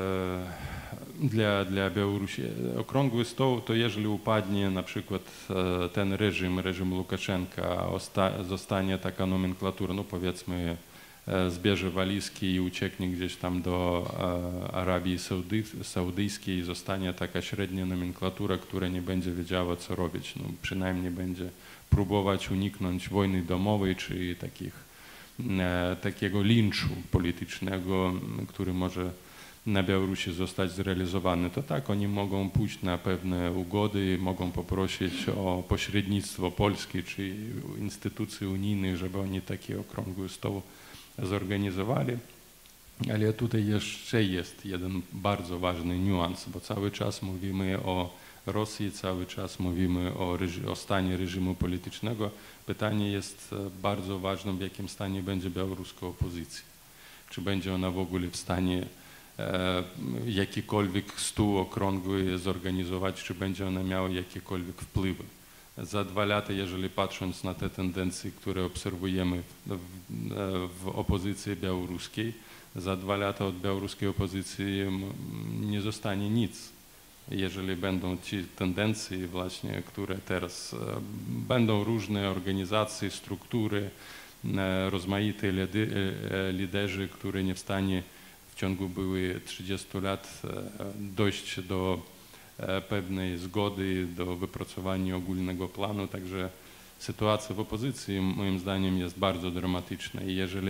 B: e, dla, dla Białorusi. Okrągły stoł to jeżeli upadnie na przykład e, ten reżim, reżim Łukaszenka, osta, zostanie taka nomenklatura, no powiedzmy zbierze walizki i ucieknie gdzieś tam do Arabii Saudy, Saudyjskiej i zostanie taka średnia nomenklatura, która nie będzie wiedziała, co robić. No, przynajmniej będzie próbować uniknąć wojny domowej czy takich, e, takiego linczu politycznego, który może na Białorusi zostać zrealizowany. To tak, oni mogą pójść na pewne ugody, mogą poprosić o pośrednictwo Polski czy instytucji unijnych, żeby oni taki okrągły stoł zorganizowali, ale tutaj jeszcze jest jeden bardzo ważny niuans, bo cały czas mówimy o Rosji, cały czas mówimy o, o stanie reżimu politycznego. Pytanie jest bardzo ważne, w jakim stanie będzie białoruska opozycja. Czy będzie ona w ogóle w stanie e, jakikolwiek stół okrągły zorganizować, czy będzie ona miała jakiekolwiek wpływy. Za dwa lata, jeżeli patrząc na te tendencje, które obserwujemy w, w opozycji białoruskiej, za dwa lata od białoruskiej opozycji nie zostanie nic. Jeżeli będą ci tendencje właśnie, które teraz będą różne organizacje, struktury, rozmaite liderzy, które nie w stanie w ciągu były trzydziestu lat dojść do pewnej zgody, do wypracowania ogólnego planu, także sytuacja w opozycji moim zdaniem jest bardzo dramatyczna i jeżeli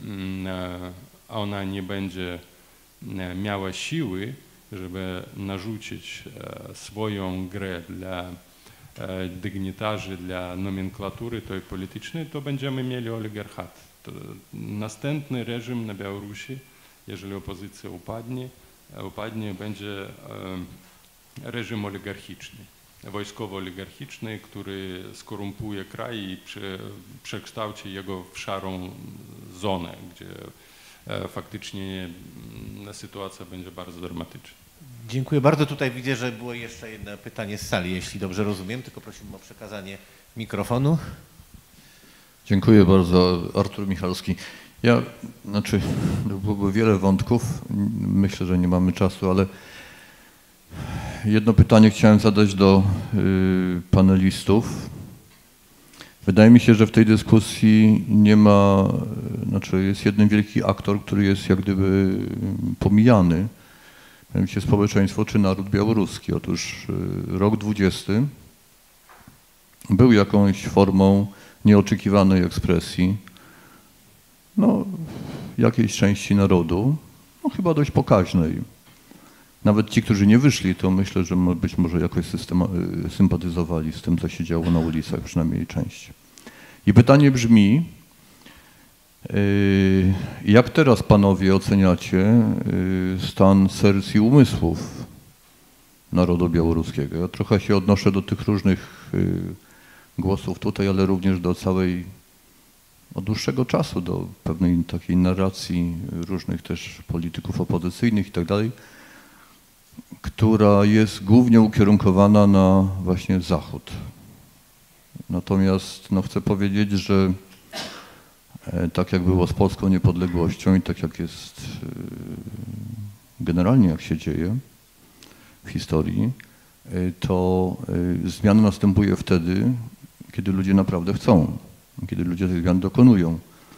B: ona nie będzie miała siły, żeby narzucić swoją grę dla dygnitarzy, dla nomenklatury tej politycznej, to będziemy mieli oligarchat. To następny reżim na Białorusi, jeżeli opozycja upadnie, upadnie będzie reżim oligarchiczny, wojskowo-oligarchiczny, który skorumpuje kraj i prze, przekształci jego w szarą zonę, gdzie faktycznie sytuacja będzie bardzo dramatyczna.
A: Dziękuję bardzo. Tutaj widzę, że było jeszcze jedno pytanie z sali, jeśli dobrze rozumiem, tylko prosiłbym o przekazanie mikrofonu.
G: Dziękuję bardzo. Artur Michalski. Ja, znaczy, byłoby wiele wątków, myślę, że nie mamy czasu, ale jedno pytanie chciałem zadać do y, panelistów. Wydaje mi się, że w tej dyskusji nie ma, znaczy jest jeden wielki aktor, który jest jak gdyby pomijany, mianowicie społeczeństwo czy naród białoruski. Otóż y, rok dwudziesty był jakąś formą nieoczekiwanej ekspresji no, jakiejś części narodu, no chyba dość pokaźnej. nawet ci, którzy nie wyszli, to myślę, że być może jakoś systema, sympatyzowali z tym, co się działo na ulicach, przynajmniej część. I pytanie brzmi, jak teraz panowie oceniacie stan serc i umysłów narodu białoruskiego? Ja trochę się odnoszę do tych różnych głosów tutaj, ale również do całej, od dłuższego czasu, do pewnej takiej narracji różnych też polityków opozycyjnych i tak dalej, która jest głównie ukierunkowana na właśnie Zachód. Natomiast no, chcę powiedzieć, że tak jak było z polską niepodległością i tak jak jest generalnie jak się dzieje w historii, to zmiana następuje wtedy, kiedy ludzie naprawdę chcą, kiedy ludzie tych zmian dokonują.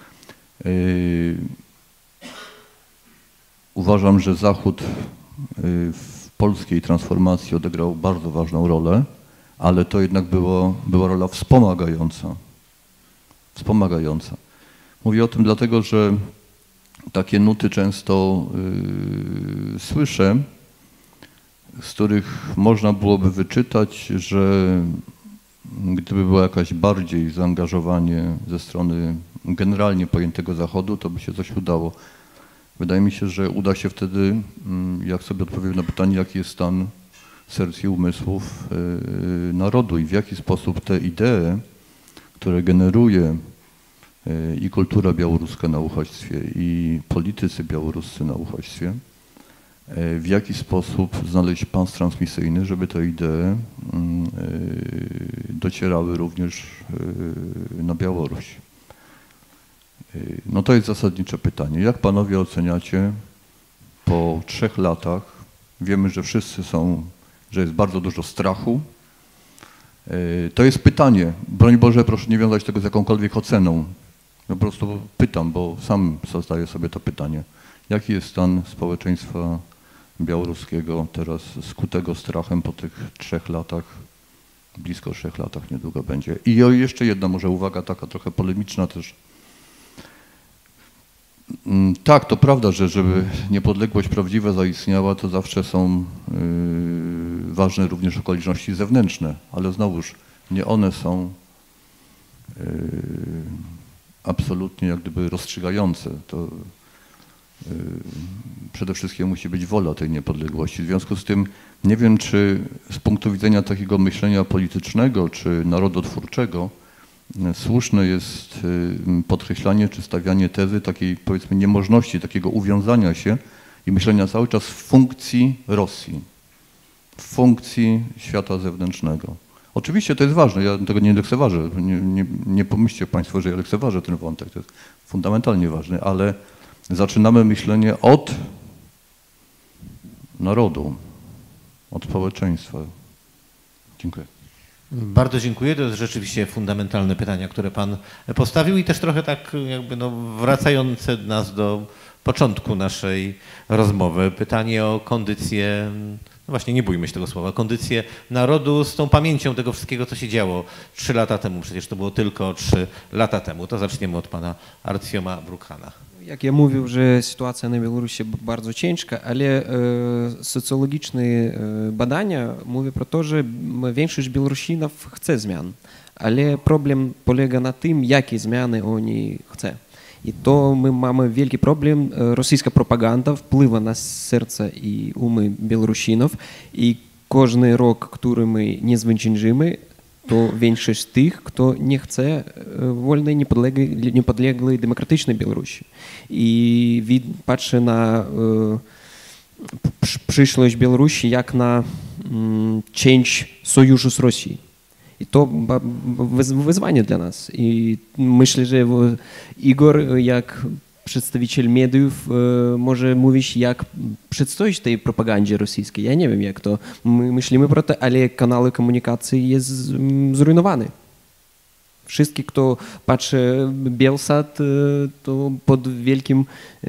G: Uważam, że Zachód w polskiej transformacji odegrał bardzo ważną rolę, ale to jednak było, była rola wspomagająca. Wspomagająca. Mówię o tym dlatego, że takie nuty często yy, słyszę, z których można byłoby wyczytać, że gdyby było jakieś bardziej zaangażowanie ze strony generalnie pojętego Zachodu, to by się coś udało. Wydaje mi się, że uda się wtedy, jak sobie odpowiem na pytanie, jaki jest stan serc i umysłów yy, narodu i w jaki sposób te idee, które generuje i kultura białoruska na uchodźstwie, i politycy białoruscy na uchodźstwie, w jaki sposób znaleźć pas transmisyjny, żeby te idee docierały również na Białoruś. No to jest zasadnicze pytanie. Jak panowie oceniacie po trzech latach, wiemy, że wszyscy są, że jest bardzo dużo strachu. To jest pytanie, broń Boże, proszę nie wiązać tego z jakąkolwiek oceną. Ja po prostu pytam, bo sam zadaję sobie to pytanie. Jaki jest stan społeczeństwa białoruskiego teraz skutego strachem po tych trzech latach, blisko trzech latach niedługo będzie. I jeszcze jedna może uwaga taka trochę polemiczna też. Tak, to prawda, że żeby niepodległość prawdziwa zaistniała, to zawsze są yy, ważne również okoliczności zewnętrzne, ale znowuż nie one są yy, absolutnie jak gdyby rozstrzygające. To yy, przede wszystkim musi być wola tej niepodległości. W związku z tym nie wiem, czy z punktu widzenia takiego myślenia politycznego czy narodotwórczego słuszne jest podkreślanie czy stawianie tezy takiej, powiedzmy, niemożności takiego uwiązania się i myślenia cały czas w funkcji Rosji, w funkcji świata zewnętrznego. Oczywiście to jest ważne, ja tego nie lekceważę, nie, nie, nie pomyślcie Państwo, że ja lekceważę ten wątek, to jest fundamentalnie ważny, ale zaczynamy myślenie od narodu, od społeczeństwa. Dziękuję.
A: Bardzo dziękuję. To jest rzeczywiście fundamentalne pytania, które Pan postawił i też trochę tak jakby no wracające nas do początku naszej rozmowy. Pytanie o kondycję, no właśnie nie bójmy się tego słowa, kondycję narodu z tą pamięcią tego wszystkiego, co się działo trzy lata temu. Przecież to było tylko trzy lata temu. To zaczniemy od Pana Artioma Brukhana.
D: Jak ja mówił, że sytuacja na Białorusi bardzo ciężka, ale e, socjologiczne e, badania mówią pro to, że większość Białorusinów chce zmian, ale problem polega na tym, jakie zmiany oni chcą. I to my mamy wielki problem. Rosyjska propaganda wpływa na serca i umy Białorusinów i każdy rok, który my nie zwyciężymy, to większość z tych, kto nie chce wolnej, niepodległej, niepodległej demokratycznej Białorusi. I wid, patrzę na e, przyszłość Białorusi jak na m, część sojuszu z Rosją. I to wyzwanie dla nas. I myślę, że Igor, jak przedstawiciel mediów, może mówić, jak przedstawić tej propagandzie rosyjskiej. Ja nie wiem, jak to my myślimy pro to, ale kanały komunikacji jest zrujnowany. Wszystkie, kto patrzy Bielsat, to pod wielkim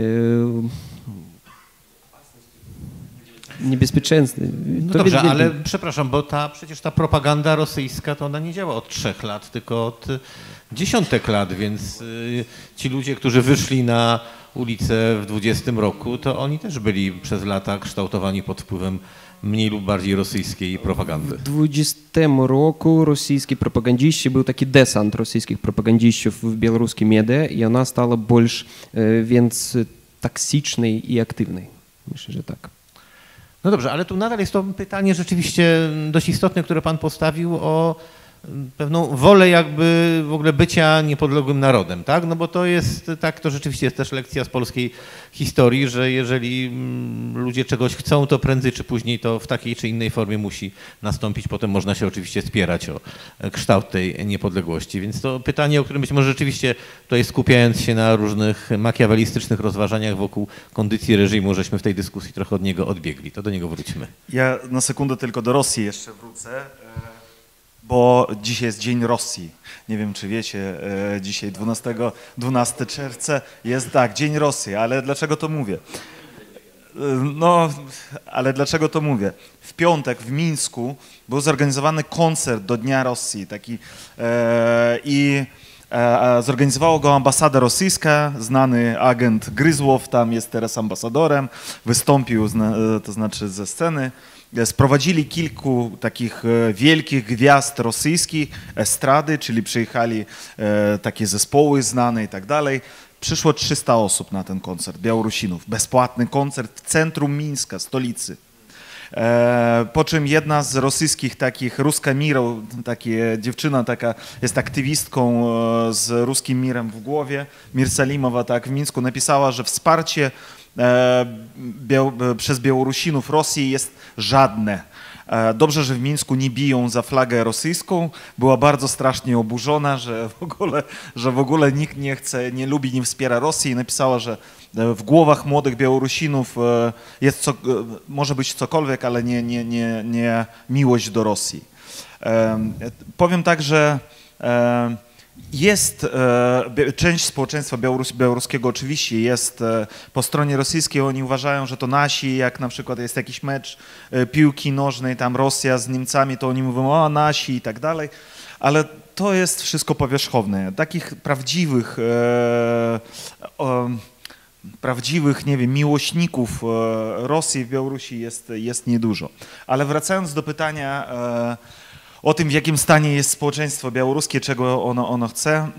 D: niebezpieczeństwem.
A: No dobrze, wielkim... ale przepraszam, bo ta przecież ta propaganda rosyjska to ona nie działa od trzech lat, tylko od dziesiątek lat, więc ci ludzie, którzy wyszli na ulicę w dwudziestym roku, to oni też byli przez lata kształtowani pod wpływem mniej lub bardziej rosyjskiej propagandy.
D: W dwudziestym roku rosyjski propagandziści, był taki desant rosyjskich propagandzistów w białoruskim media i ona stała больше, więc toksycznej i aktywnej. Myślę, że tak.
A: No dobrze, ale tu nadal jest to pytanie rzeczywiście dość istotne, które pan postawił o pewną wolę jakby w ogóle bycia niepodległym narodem, tak? No bo to jest, tak, to rzeczywiście jest też lekcja z polskiej historii, że jeżeli ludzie czegoś chcą, to prędzej czy później to w takiej czy innej formie musi nastąpić. Potem można się oczywiście spierać o kształt tej niepodległości. Więc to pytanie, o którym być może rzeczywiście tutaj skupiając się na różnych makiawelistycznych rozważaniach wokół kondycji reżimu, żeśmy w tej dyskusji trochę od niego odbiegli. To do niego wróćmy.
E: Ja na sekundę tylko do Rosji jeszcze wrócę. Bo dzisiaj jest Dzień Rosji. Nie wiem, czy wiecie, dzisiaj dwunastego, dwunastego czerwca jest tak, Dzień Rosji, ale dlaczego to mówię? No, ale dlaczego to mówię? W piątek w Mińsku był zorganizowany koncert do Dnia Rosji taki e, i e, zorganizowała go ambasada rosyjska, znany agent Gryzłow, tam jest teraz ambasadorem, wystąpił, zna, to znaczy ze sceny. Sprowadzili kilku takich wielkich gwiazd rosyjskich, estrady, czyli przyjechali e, takie zespoły znane i tak dalej. Przyszło trzysta osób na ten koncert, Białorusinów. Bezpłatny koncert w centrum Mińska, stolicy. E, po czym jedna z rosyjskich takich, Ruska Miro, takie dziewczyna taka, jest aktywistką e, z Ruskim Mirem w głowie, Mirsalimowa, tak, w Mińsku napisała, że wsparcie Biał, przez Białorusinów Rosji jest żadne. Dobrze, że w Mińsku nie biją za flagę rosyjską. Była bardzo strasznie oburzona, że w ogóle, że w ogóle nikt nie chce, nie lubi, nie wspiera Rosji i napisała, że w głowach młodych Białorusinów jest co, może być cokolwiek, ale nie, nie, nie, nie miłość do Rosji. Powiem tak, że jest e, część społeczeństwa białorus, białoruskiego oczywiście jest e, po stronie rosyjskiej, oni uważają, że to nasi, jak na przykład jest jakiś mecz e, piłki nożnej, tam Rosja z Niemcami, to oni mówią, o nasi i tak dalej, ale to jest wszystko powierzchowne. Takich prawdziwych, e, e, prawdziwych, nie wiem, miłośników e, Rosji w Białorusi jest, jest niedużo. Ale wracając do pytania e, o tym, w jakim stanie jest społeczeństwo białoruskie, czego ono, ono chce.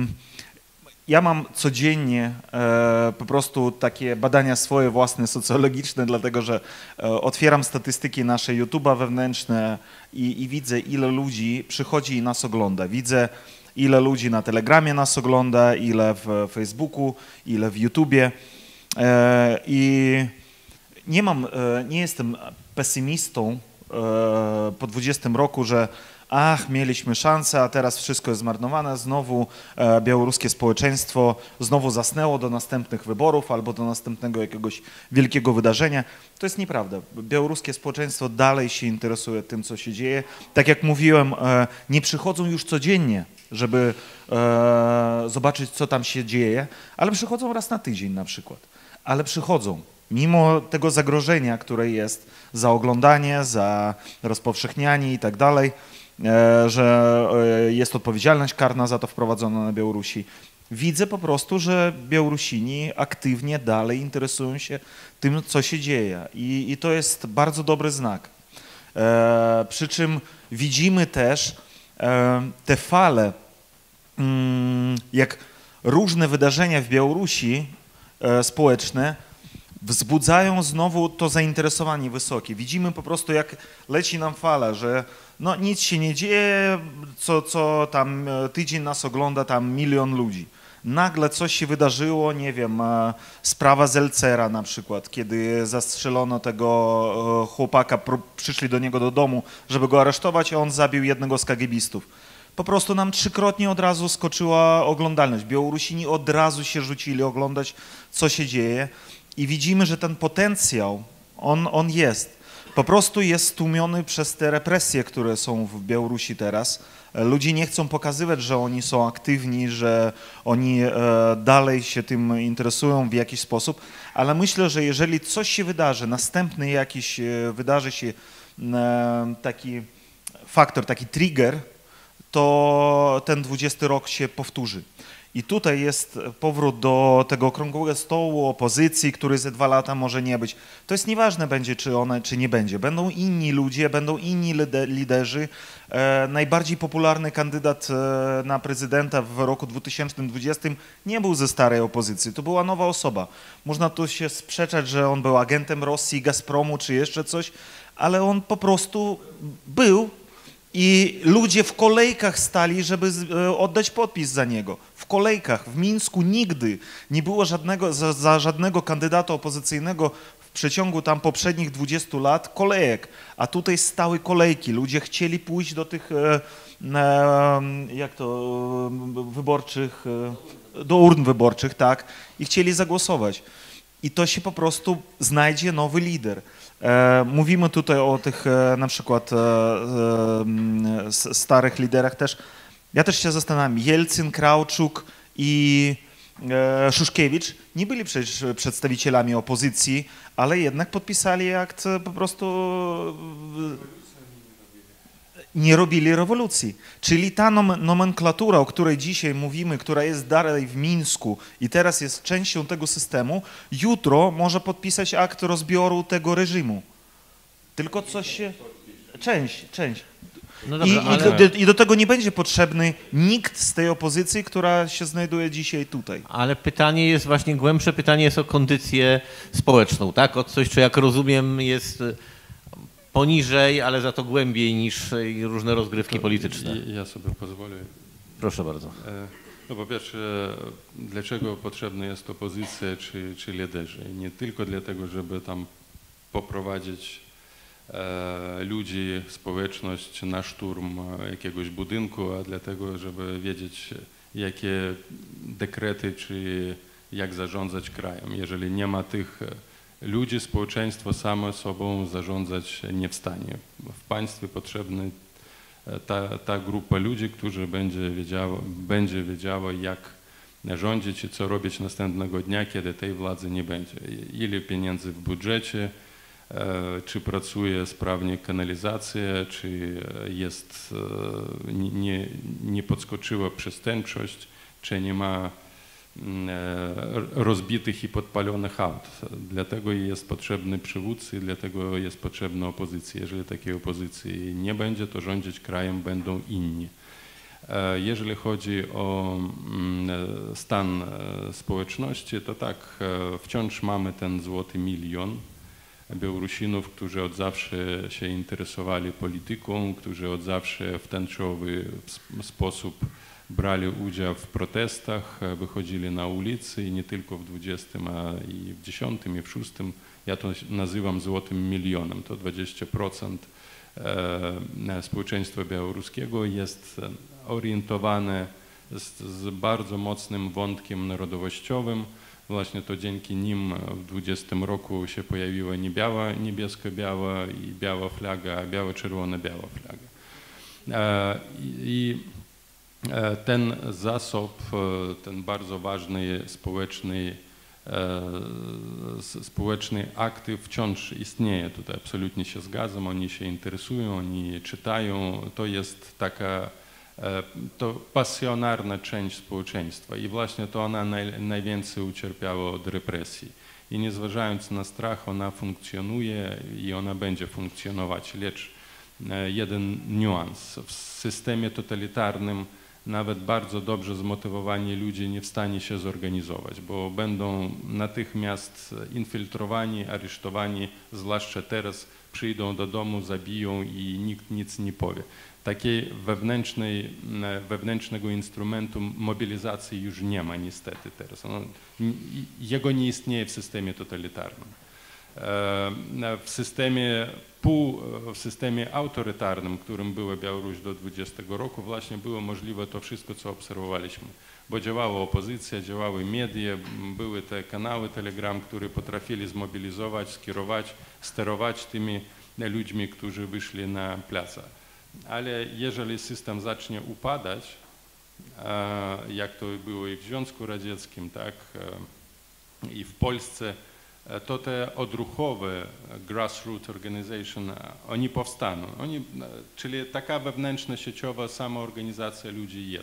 E: Ja mam codziennie e, po prostu takie badania swoje własne, socjologiczne, dlatego że e, otwieram statystyki nasze YouTube'a wewnętrzne i, i widzę, ile ludzi przychodzi i nas ogląda. Widzę, ile ludzi na Telegramie nas ogląda, ile w Facebooku, ile w YouTubie. E, I nie mam, e, nie jestem pesymistą po dwudziestym roku, że ach, mieliśmy szansę, a teraz wszystko jest zmarnowane, znowu e, białoruskie społeczeństwo znowu zasnęło do następnych wyborów albo do następnego jakiegoś wielkiego wydarzenia. To jest nieprawda. Białoruskie społeczeństwo dalej się interesuje tym, co się dzieje. Tak jak mówiłem, e, nie przychodzą już codziennie, żeby e, zobaczyć, co tam się dzieje, ale przychodzą raz na tydzień na przykład. Ale przychodzą. Mimo tego zagrożenia, które jest za oglądanie, za rozpowszechnianie i tak dalej, że jest odpowiedzialność karna za to wprowadzona na Białorusi, widzę po prostu, że Białorusini aktywnie dalej interesują się tym, co się dzieje. I, i to jest bardzo dobry znak. E, przy czym widzimy też e, te fale, mm, jak różne wydarzenia w Białorusi e, społeczne wzbudzają znowu to zainteresowanie wysokie. Widzimy po prostu, jak leci nam fala, że no nic się nie dzieje, co, co tam tydzień nas ogląda tam milion ludzi. Nagle coś się wydarzyło, nie wiem, sprawa Zelcera na przykład, kiedy zastrzelono tego chłopaka, przyszli do niego do domu, żeby go aresztować, a on zabił jednego z kagebistów. Po prostu nam trzykrotnie od razu skoczyła oglądalność. Białorusini od razu się rzucili oglądać, co się dzieje. I widzimy, że ten potencjał, on, on jest. Po prostu jest stłumiony przez te represje, które są w Białorusi teraz. Ludzie nie chcą pokazywać, że oni są aktywni, że oni e, dalej się tym interesują w jakiś sposób, ale myślę, że jeżeli coś się wydarzy, następny jakiś e, wydarzy się e, taki faktor, taki trigger, to ten dwudziesty rok się powtórzy. I tutaj jest powrót do tego okrągłego stołu opozycji, który za dwa lata może nie być. To jest nieważne będzie, czy ona, czy nie będzie. Będą inni ludzie, będą inni liderzy. E, najbardziej popularny kandydat e, na prezydenta w roku dwa tysiące dwudziestym nie był ze starej opozycji, to była nowa osoba. Można tu się sprzeczać, że on był agentem Rosji, Gazpromu czy jeszcze coś, ale on po prostu był i ludzie w kolejkach stali, żeby oddać podpis za niego. W kolejkach. W Mińsku nigdy nie było żadnego, za, za żadnego kandydata opozycyjnego w przeciągu tam poprzednich dwudziestu lat kolejek, a tutaj stały kolejki. Ludzie chcieli pójść do tych, e, e, jak to, wyborczych, e, do urn wyborczych, tak, i chcieli zagłosować. I to się po prostu znajdzie nowy lider. E, mówimy tutaj o tych e, na przykład e, e, starych liderach też. Ja też się zastanawiam, Jelcyn, Krawczuk i e, Szuszkiewicz nie byli przecież przedstawicielami opozycji, ale jednak podpisali akt po prostu, nie robili rewolucji. Czyli ta nom nomenklatura, o której dzisiaj mówimy, która jest dalej w Mińsku i teraz jest częścią tego systemu, jutro może podpisać akt rozbioru tego reżimu. Tylko coś się... Część, część. No dobrze, I, ale... i, do, I do tego nie będzie potrzebny nikt z tej opozycji, która się znajduje dzisiaj tutaj.
A: Ale pytanie jest właśnie, głębsze pytanie jest o kondycję społeczną, tak? O coś, co jak rozumiem jest poniżej, ale za to głębiej niż różne rozgrywki to polityczne.
B: Ja sobie pozwolę.
A: Proszę bardzo.
B: No po pierwsze, dlaczego potrzebna jest opozycja czy, czy liderzy? Nie tylko dlatego, żeby tam poprowadzić e, ludzi, społeczność na szturm jakiegoś budynku, a dlatego, żeby wiedzieć, jakie dekrety czy jak zarządzać krajem. Jeżeli nie ma tych ludzi, społeczeństwo samo sobą zarządzać nie w stanie. W państwie potrzebna ta, ta grupa ludzi, którzy będzie wiedziała, będzie wiedziała, jak rządzić i co robić następnego dnia, kiedy tej władzy nie będzie. Ile pieniędzy w budżecie, czy pracuje sprawnie kanalizacja, czy jest, nie, nie podskoczyła przestępczość, czy nie ma rozbitych i podpalonych aut. Dlatego jest potrzebny przywódcy, dlatego jest potrzebna opozycja. Jeżeli takiej opozycji nie będzie, to rządzić krajem będą inni. Jeżeli chodzi o stan społeczności, to tak, wciąż mamy ten złoty milion Białorusinów, którzy od zawsze się interesowali polityką, którzy od zawsze w tęczowy sposób brali udział w protestach, wychodzili na ulicy i nie tylko w dwudziestym, a i w dziesiątym i w szóstym. Ja to nazywam złotym milionem. To dwadzieścia procent społeczeństwa białoruskiego jest orientowane z, z bardzo mocnym wątkiem narodowościowym. Właśnie to dzięki nim w dwudziestym roku się pojawiła nie biała, niebiesko-biała i biała flaga, a biało-czerwona-biała flaga. I ten zasób, ten bardzo ważny społeczny, społeczny aktyw wciąż istnieje. Tutaj absolutnie się zgadzam, oni się interesują, oni czytają. To jest taka to pasjonarna część społeczeństwa i właśnie to ona naj, najwięcej ucierpiała od represji. I nie zważając na strach, ona funkcjonuje i ona będzie funkcjonować. Lecz jeden niuans. W systemie totalitarnym nawet bardzo dobrze zmotywowani ludzie nie w stanie się zorganizować, bo będą natychmiast infiltrowani, aresztowani, zwłaszcza teraz przyjdą do domu, zabiją i nikt nic nie powie. Takiej wewnętrznej, wewnętrznego instrumentu mobilizacji już nie ma niestety teraz. No, jego nie istnieje w systemie totalitarnym. W systemie pół, w systemie autorytarnym, którym była Białoruś do dwudziestego roku, właśnie było możliwe to wszystko, co obserwowaliśmy. Bo działała opozycja, działały media, były te kanały Telegram, które potrafili zmobilizować, skierować, sterować tymi ludźmi, którzy wyszli na plac. Ale jeżeli system zacznie upadać, jak to było i w Związku Radzieckim, tak, i w Polsce, to te odruchowe grassroots organization, oni powstaną. Oni, czyli taka wewnętrzna sieciowa samoorganizacja ludzi jest.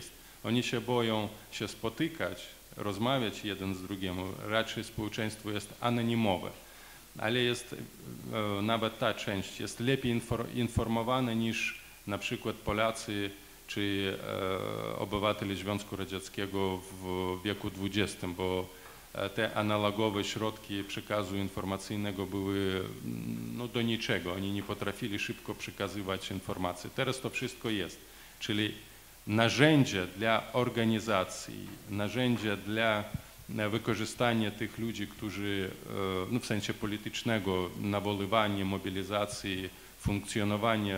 B: Oni się boją się spotykać, rozmawiać jeden z drugim. Raczej społeczeństwo jest anonimowe. Ale jest nawet ta część jest lepiej informowana niż na przykład Polacy czy obywatele Związku Radzieckiego w wieku dwudziestym, bo te analogowe środki przekazu informacyjnego były no, do niczego. Oni nie potrafili szybko przekazywać informacji. Teraz to wszystko jest. Czyli narzędzie dla organizacji, narzędzie dla wykorzystania tych ludzi, którzy no, w sensie politycznego, nawoływania, mobilizacji, funkcjonowania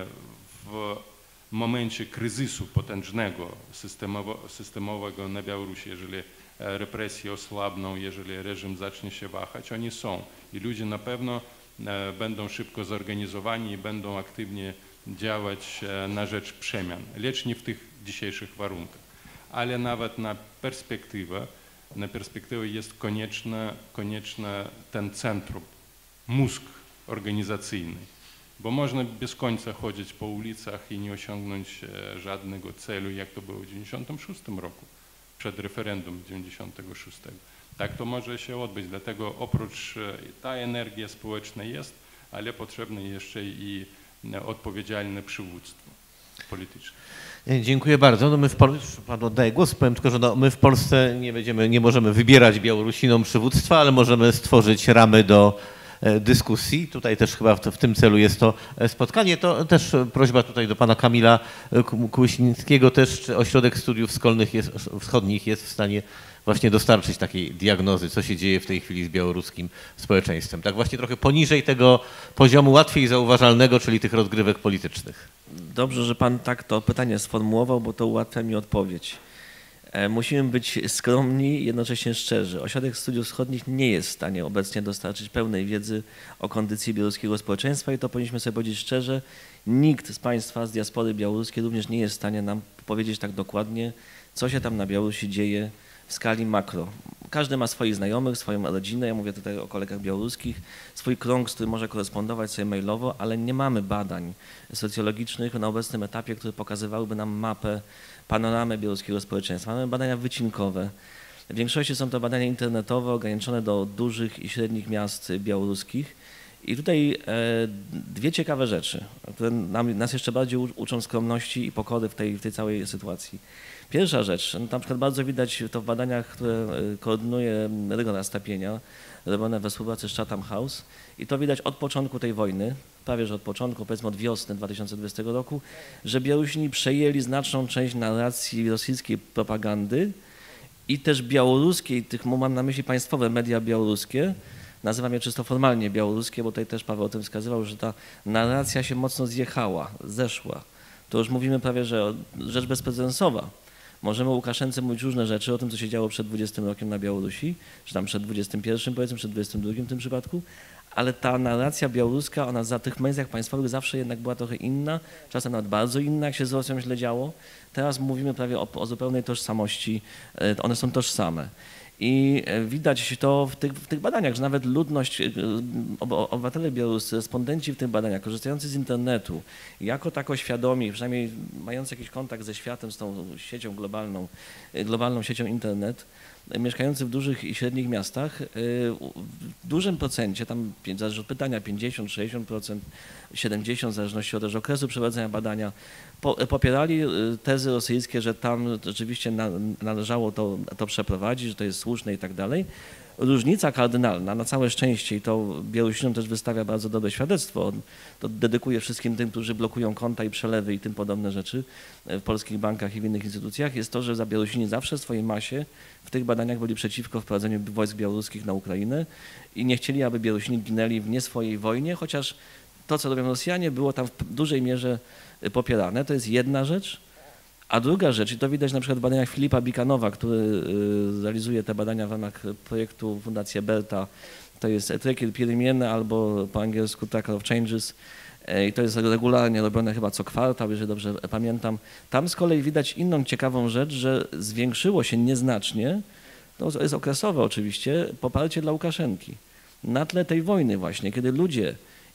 B: w momencie kryzysu potężnego, systemowo, systemowego na Białorusi, jeżeli represje osłabną, jeżeli reżim zacznie się wahać, oni są. I ludzie na pewno będą szybko zorganizowani i będą aktywnie działać na rzecz przemian, lecz nie w tych dzisiejszych warunkach. Ale nawet na perspektywę, na perspektywę jest konieczne, konieczne ten centrum, mózg organizacyjny. Bo można bez końca chodzić po ulicach i nie osiągnąć żadnego celu, jak to było w dziewięćdziesiątym szóstym roku, przed referendum dziewięćdziesiątego szóstego. Tak to może się odbyć, dlatego oprócz ta energia społeczna jest, ale potrzebne jeszcze i odpowiedzialne przywództwo polityczne.
A: Dziękuję bardzo. No my w Polsce, Panu oddaję głos, powiem tylko, że no my w Polsce nie będziemy, nie możemy wybierać Białorusinom przywództwa, ale możemy stworzyć ramy do dyskusji. Tutaj też chyba w, w tym celu jest to spotkanie. To też prośba tutaj do pana Kamila Kułyśnickiego też, czy Ośrodek Studiów Szkolnych jest, Wschodnich jest w stanie właśnie dostarczyć takiej diagnozy, co się dzieje w tej chwili z białoruskim społeczeństwem. Tak właśnie trochę poniżej tego poziomu łatwiej zauważalnego, czyli tych rozgrywek politycznych.
C: Dobrze, że pan tak to pytanie sformułował, bo to ułatwia mi odpowiedź. Musimy być skromni i jednocześnie szczerzy. Ośrodek Studiów Wschodnich nie jest w stanie obecnie dostarczyć pełnej wiedzy o kondycji białoruskiego społeczeństwa i to powinniśmy sobie powiedzieć szczerze. Nikt z państwa z diaspory białoruskiej również nie jest w stanie nam powiedzieć tak dokładnie, co się tam na Białorusi dzieje w skali makro. Każdy ma swoich znajomych, swoją rodzinę, ja mówię tutaj o kolegach białoruskich, swój krąg, z którym może korespondować sobie mailowo, ale nie mamy badań socjologicznych na obecnym etapie, które pokazywałyby nam mapę, panoramę białoruskiego społeczeństwa. Mamy badania wycinkowe. W większości są to badania internetowe, ograniczone do dużych i średnich miast białoruskich. I tutaj e, dwie ciekawe rzeczy, które nam, nas jeszcze bardziej uczą skromności i pokory w tej, w tej całej sytuacji. Pierwsza rzecz, no, na przykład bardzo widać to w badaniach, które koordynuje Rygo Nastapienia, robione we współpracy z Chatham House i to widać od początku tej wojny, prawie że od początku, powiedzmy od wiosny dwa tysiące dwudziestego roku, że Białorusini przejęli znaczną część narracji rosyjskiej propagandy i też białoruskiej, tych mam na myśli państwowe media białoruskie, nazywam je czysto formalnie białoruskie, bo tutaj też Paweł o tym wskazywał, że ta narracja się mocno zjechała, zeszła. To już mówimy prawie, że rzecz bezprecedensowa. Możemy Łukaszence mówić różne rzeczy o tym, co się działo przed dwudziestym rokiem na Białorusi, czy tam przed dwudziestym pierwszym, powiedzmy, przed dwudziestym drugim w tym przypadku, ale ta narracja białoruska, ona za tych mediach państwowych zawsze jednak była trochę inna, czasem nawet bardzo inna, jak się z Rosją źle działo. Teraz mówimy prawie o, o zupełnej tożsamości, one są tożsame. I widać to w tych, w tych badaniach, że nawet ludność, obywatele białoruscy, respondenci w tych badaniach, korzystający z internetu, jako tako świadomi, przynajmniej mający jakiś kontakt ze światem, z tą siecią globalną, globalną siecią internet, mieszkający w dużych i średnich miastach, w dużym procencie, tam zależy od pytania, pięćdziesiąt, sześćdziesiąt procent, siedemdziesiąt procent, w zależności od też okresu przeprowadzenia badania, popierali tezy rosyjskie, że tam rzeczywiście należało to, to przeprowadzić, że to jest słuszne i tak dalej. Różnica kardynalna, na całe szczęście, i to Białorusinom też wystawia bardzo dobre świadectwo, to dedykuję wszystkim tym, którzy blokują konta i przelewy i tym podobne rzeczy w polskich bankach i w innych instytucjach, jest to, że za Białorusini zawsze w swojej masie w tych badaniach byli przeciwko wprowadzeniu wojsk białoruskich na Ukrainę i nie chcieli, aby Białorusini ginęli w nie swojej wojnie, chociaż to, co robią Rosjanie, było tam w dużej mierze popierane. To jest jedna rzecz. A druga rzecz, i to widać na przykład w badaniach Filipa Bikanowa, który realizuje te badania w ramach projektu Fundacja Berta, to jest Etrekil Pirimienne albo po angielsku Tracker of Changes i to jest regularnie robione chyba co kwartał, jeżeli dobrze pamiętam. Tam z kolei widać inną ciekawą rzecz, że zwiększyło się nieznacznie, to jest okresowe oczywiście, poparcie dla Łukaszenki. Na tle tej wojny właśnie, kiedy ludzie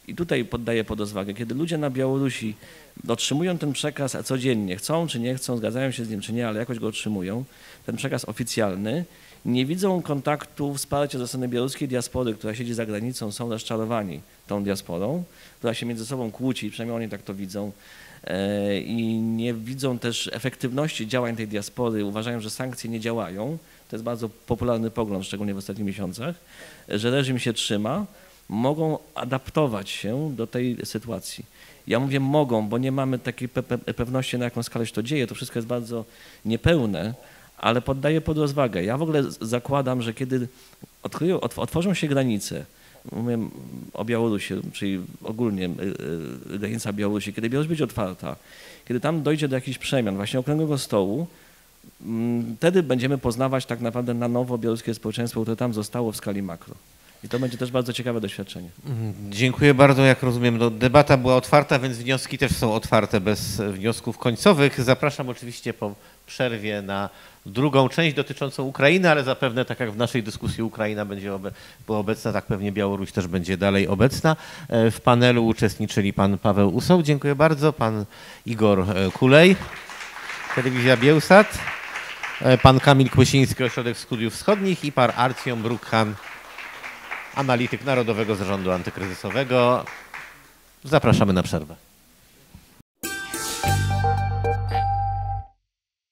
C: I tutaj poddaję pod rozwagę, kiedy ludzie na Białorusi otrzymują ten przekaz codziennie, chcą czy nie chcą, zgadzają się z nim czy nie, ale jakoś go otrzymują, ten przekaz oficjalny, nie widzą kontaktu, wsparcia ze strony białoruskiej diaspory, która siedzi za granicą, są rozczarowani tą diasporą, która się między sobą kłóci, przynajmniej oni tak to widzą, i nie widzą też efektywności działań tej diaspory, uważają, że sankcje nie działają, to jest bardzo popularny pogląd, szczególnie w ostatnich miesiącach, że reżim się trzyma, mogą adaptować się do tej sytuacji. Ja mówię mogą, bo nie mamy takiej pe pewności, na jaką skalę się to dzieje, to wszystko jest bardzo niepełne, ale poddaję pod rozwagę. Ja w ogóle zakładam, że kiedy odkryją, otworzą się granice, mówię o Białorusi, czyli ogólnie granica Białorusi, kiedy Białoruś będzie otwarta, kiedy tam dojdzie do jakichś przemian, właśnie okrągłego stołu, wtedy będziemy poznawać tak naprawdę na nowo białoruskie społeczeństwo, które tam zostało w skali makro. I to będzie też bardzo ciekawe doświadczenie.
A: Dziękuję bardzo. Jak rozumiem, no, debata była otwarta, więc wnioski też są otwarte bez wniosków końcowych. Zapraszam oczywiście po przerwie na drugą część dotyczącą Ukrainy, ale zapewne tak jak w naszej dyskusji Ukraina będzie obe była obecna, tak pewnie Białoruś też będzie dalej obecna. W panelu uczestniczyli pan Paweł Usoł, dziękuję bardzo, pan Igor Kulej, Telewizja Bielsat, pan Kamil Kłysiński, Ośrodek Studiów Wschodnich i pan Artyom Brukhan, analityk Narodowego Zarządu Antykryzysowego. Zapraszamy na przerwę.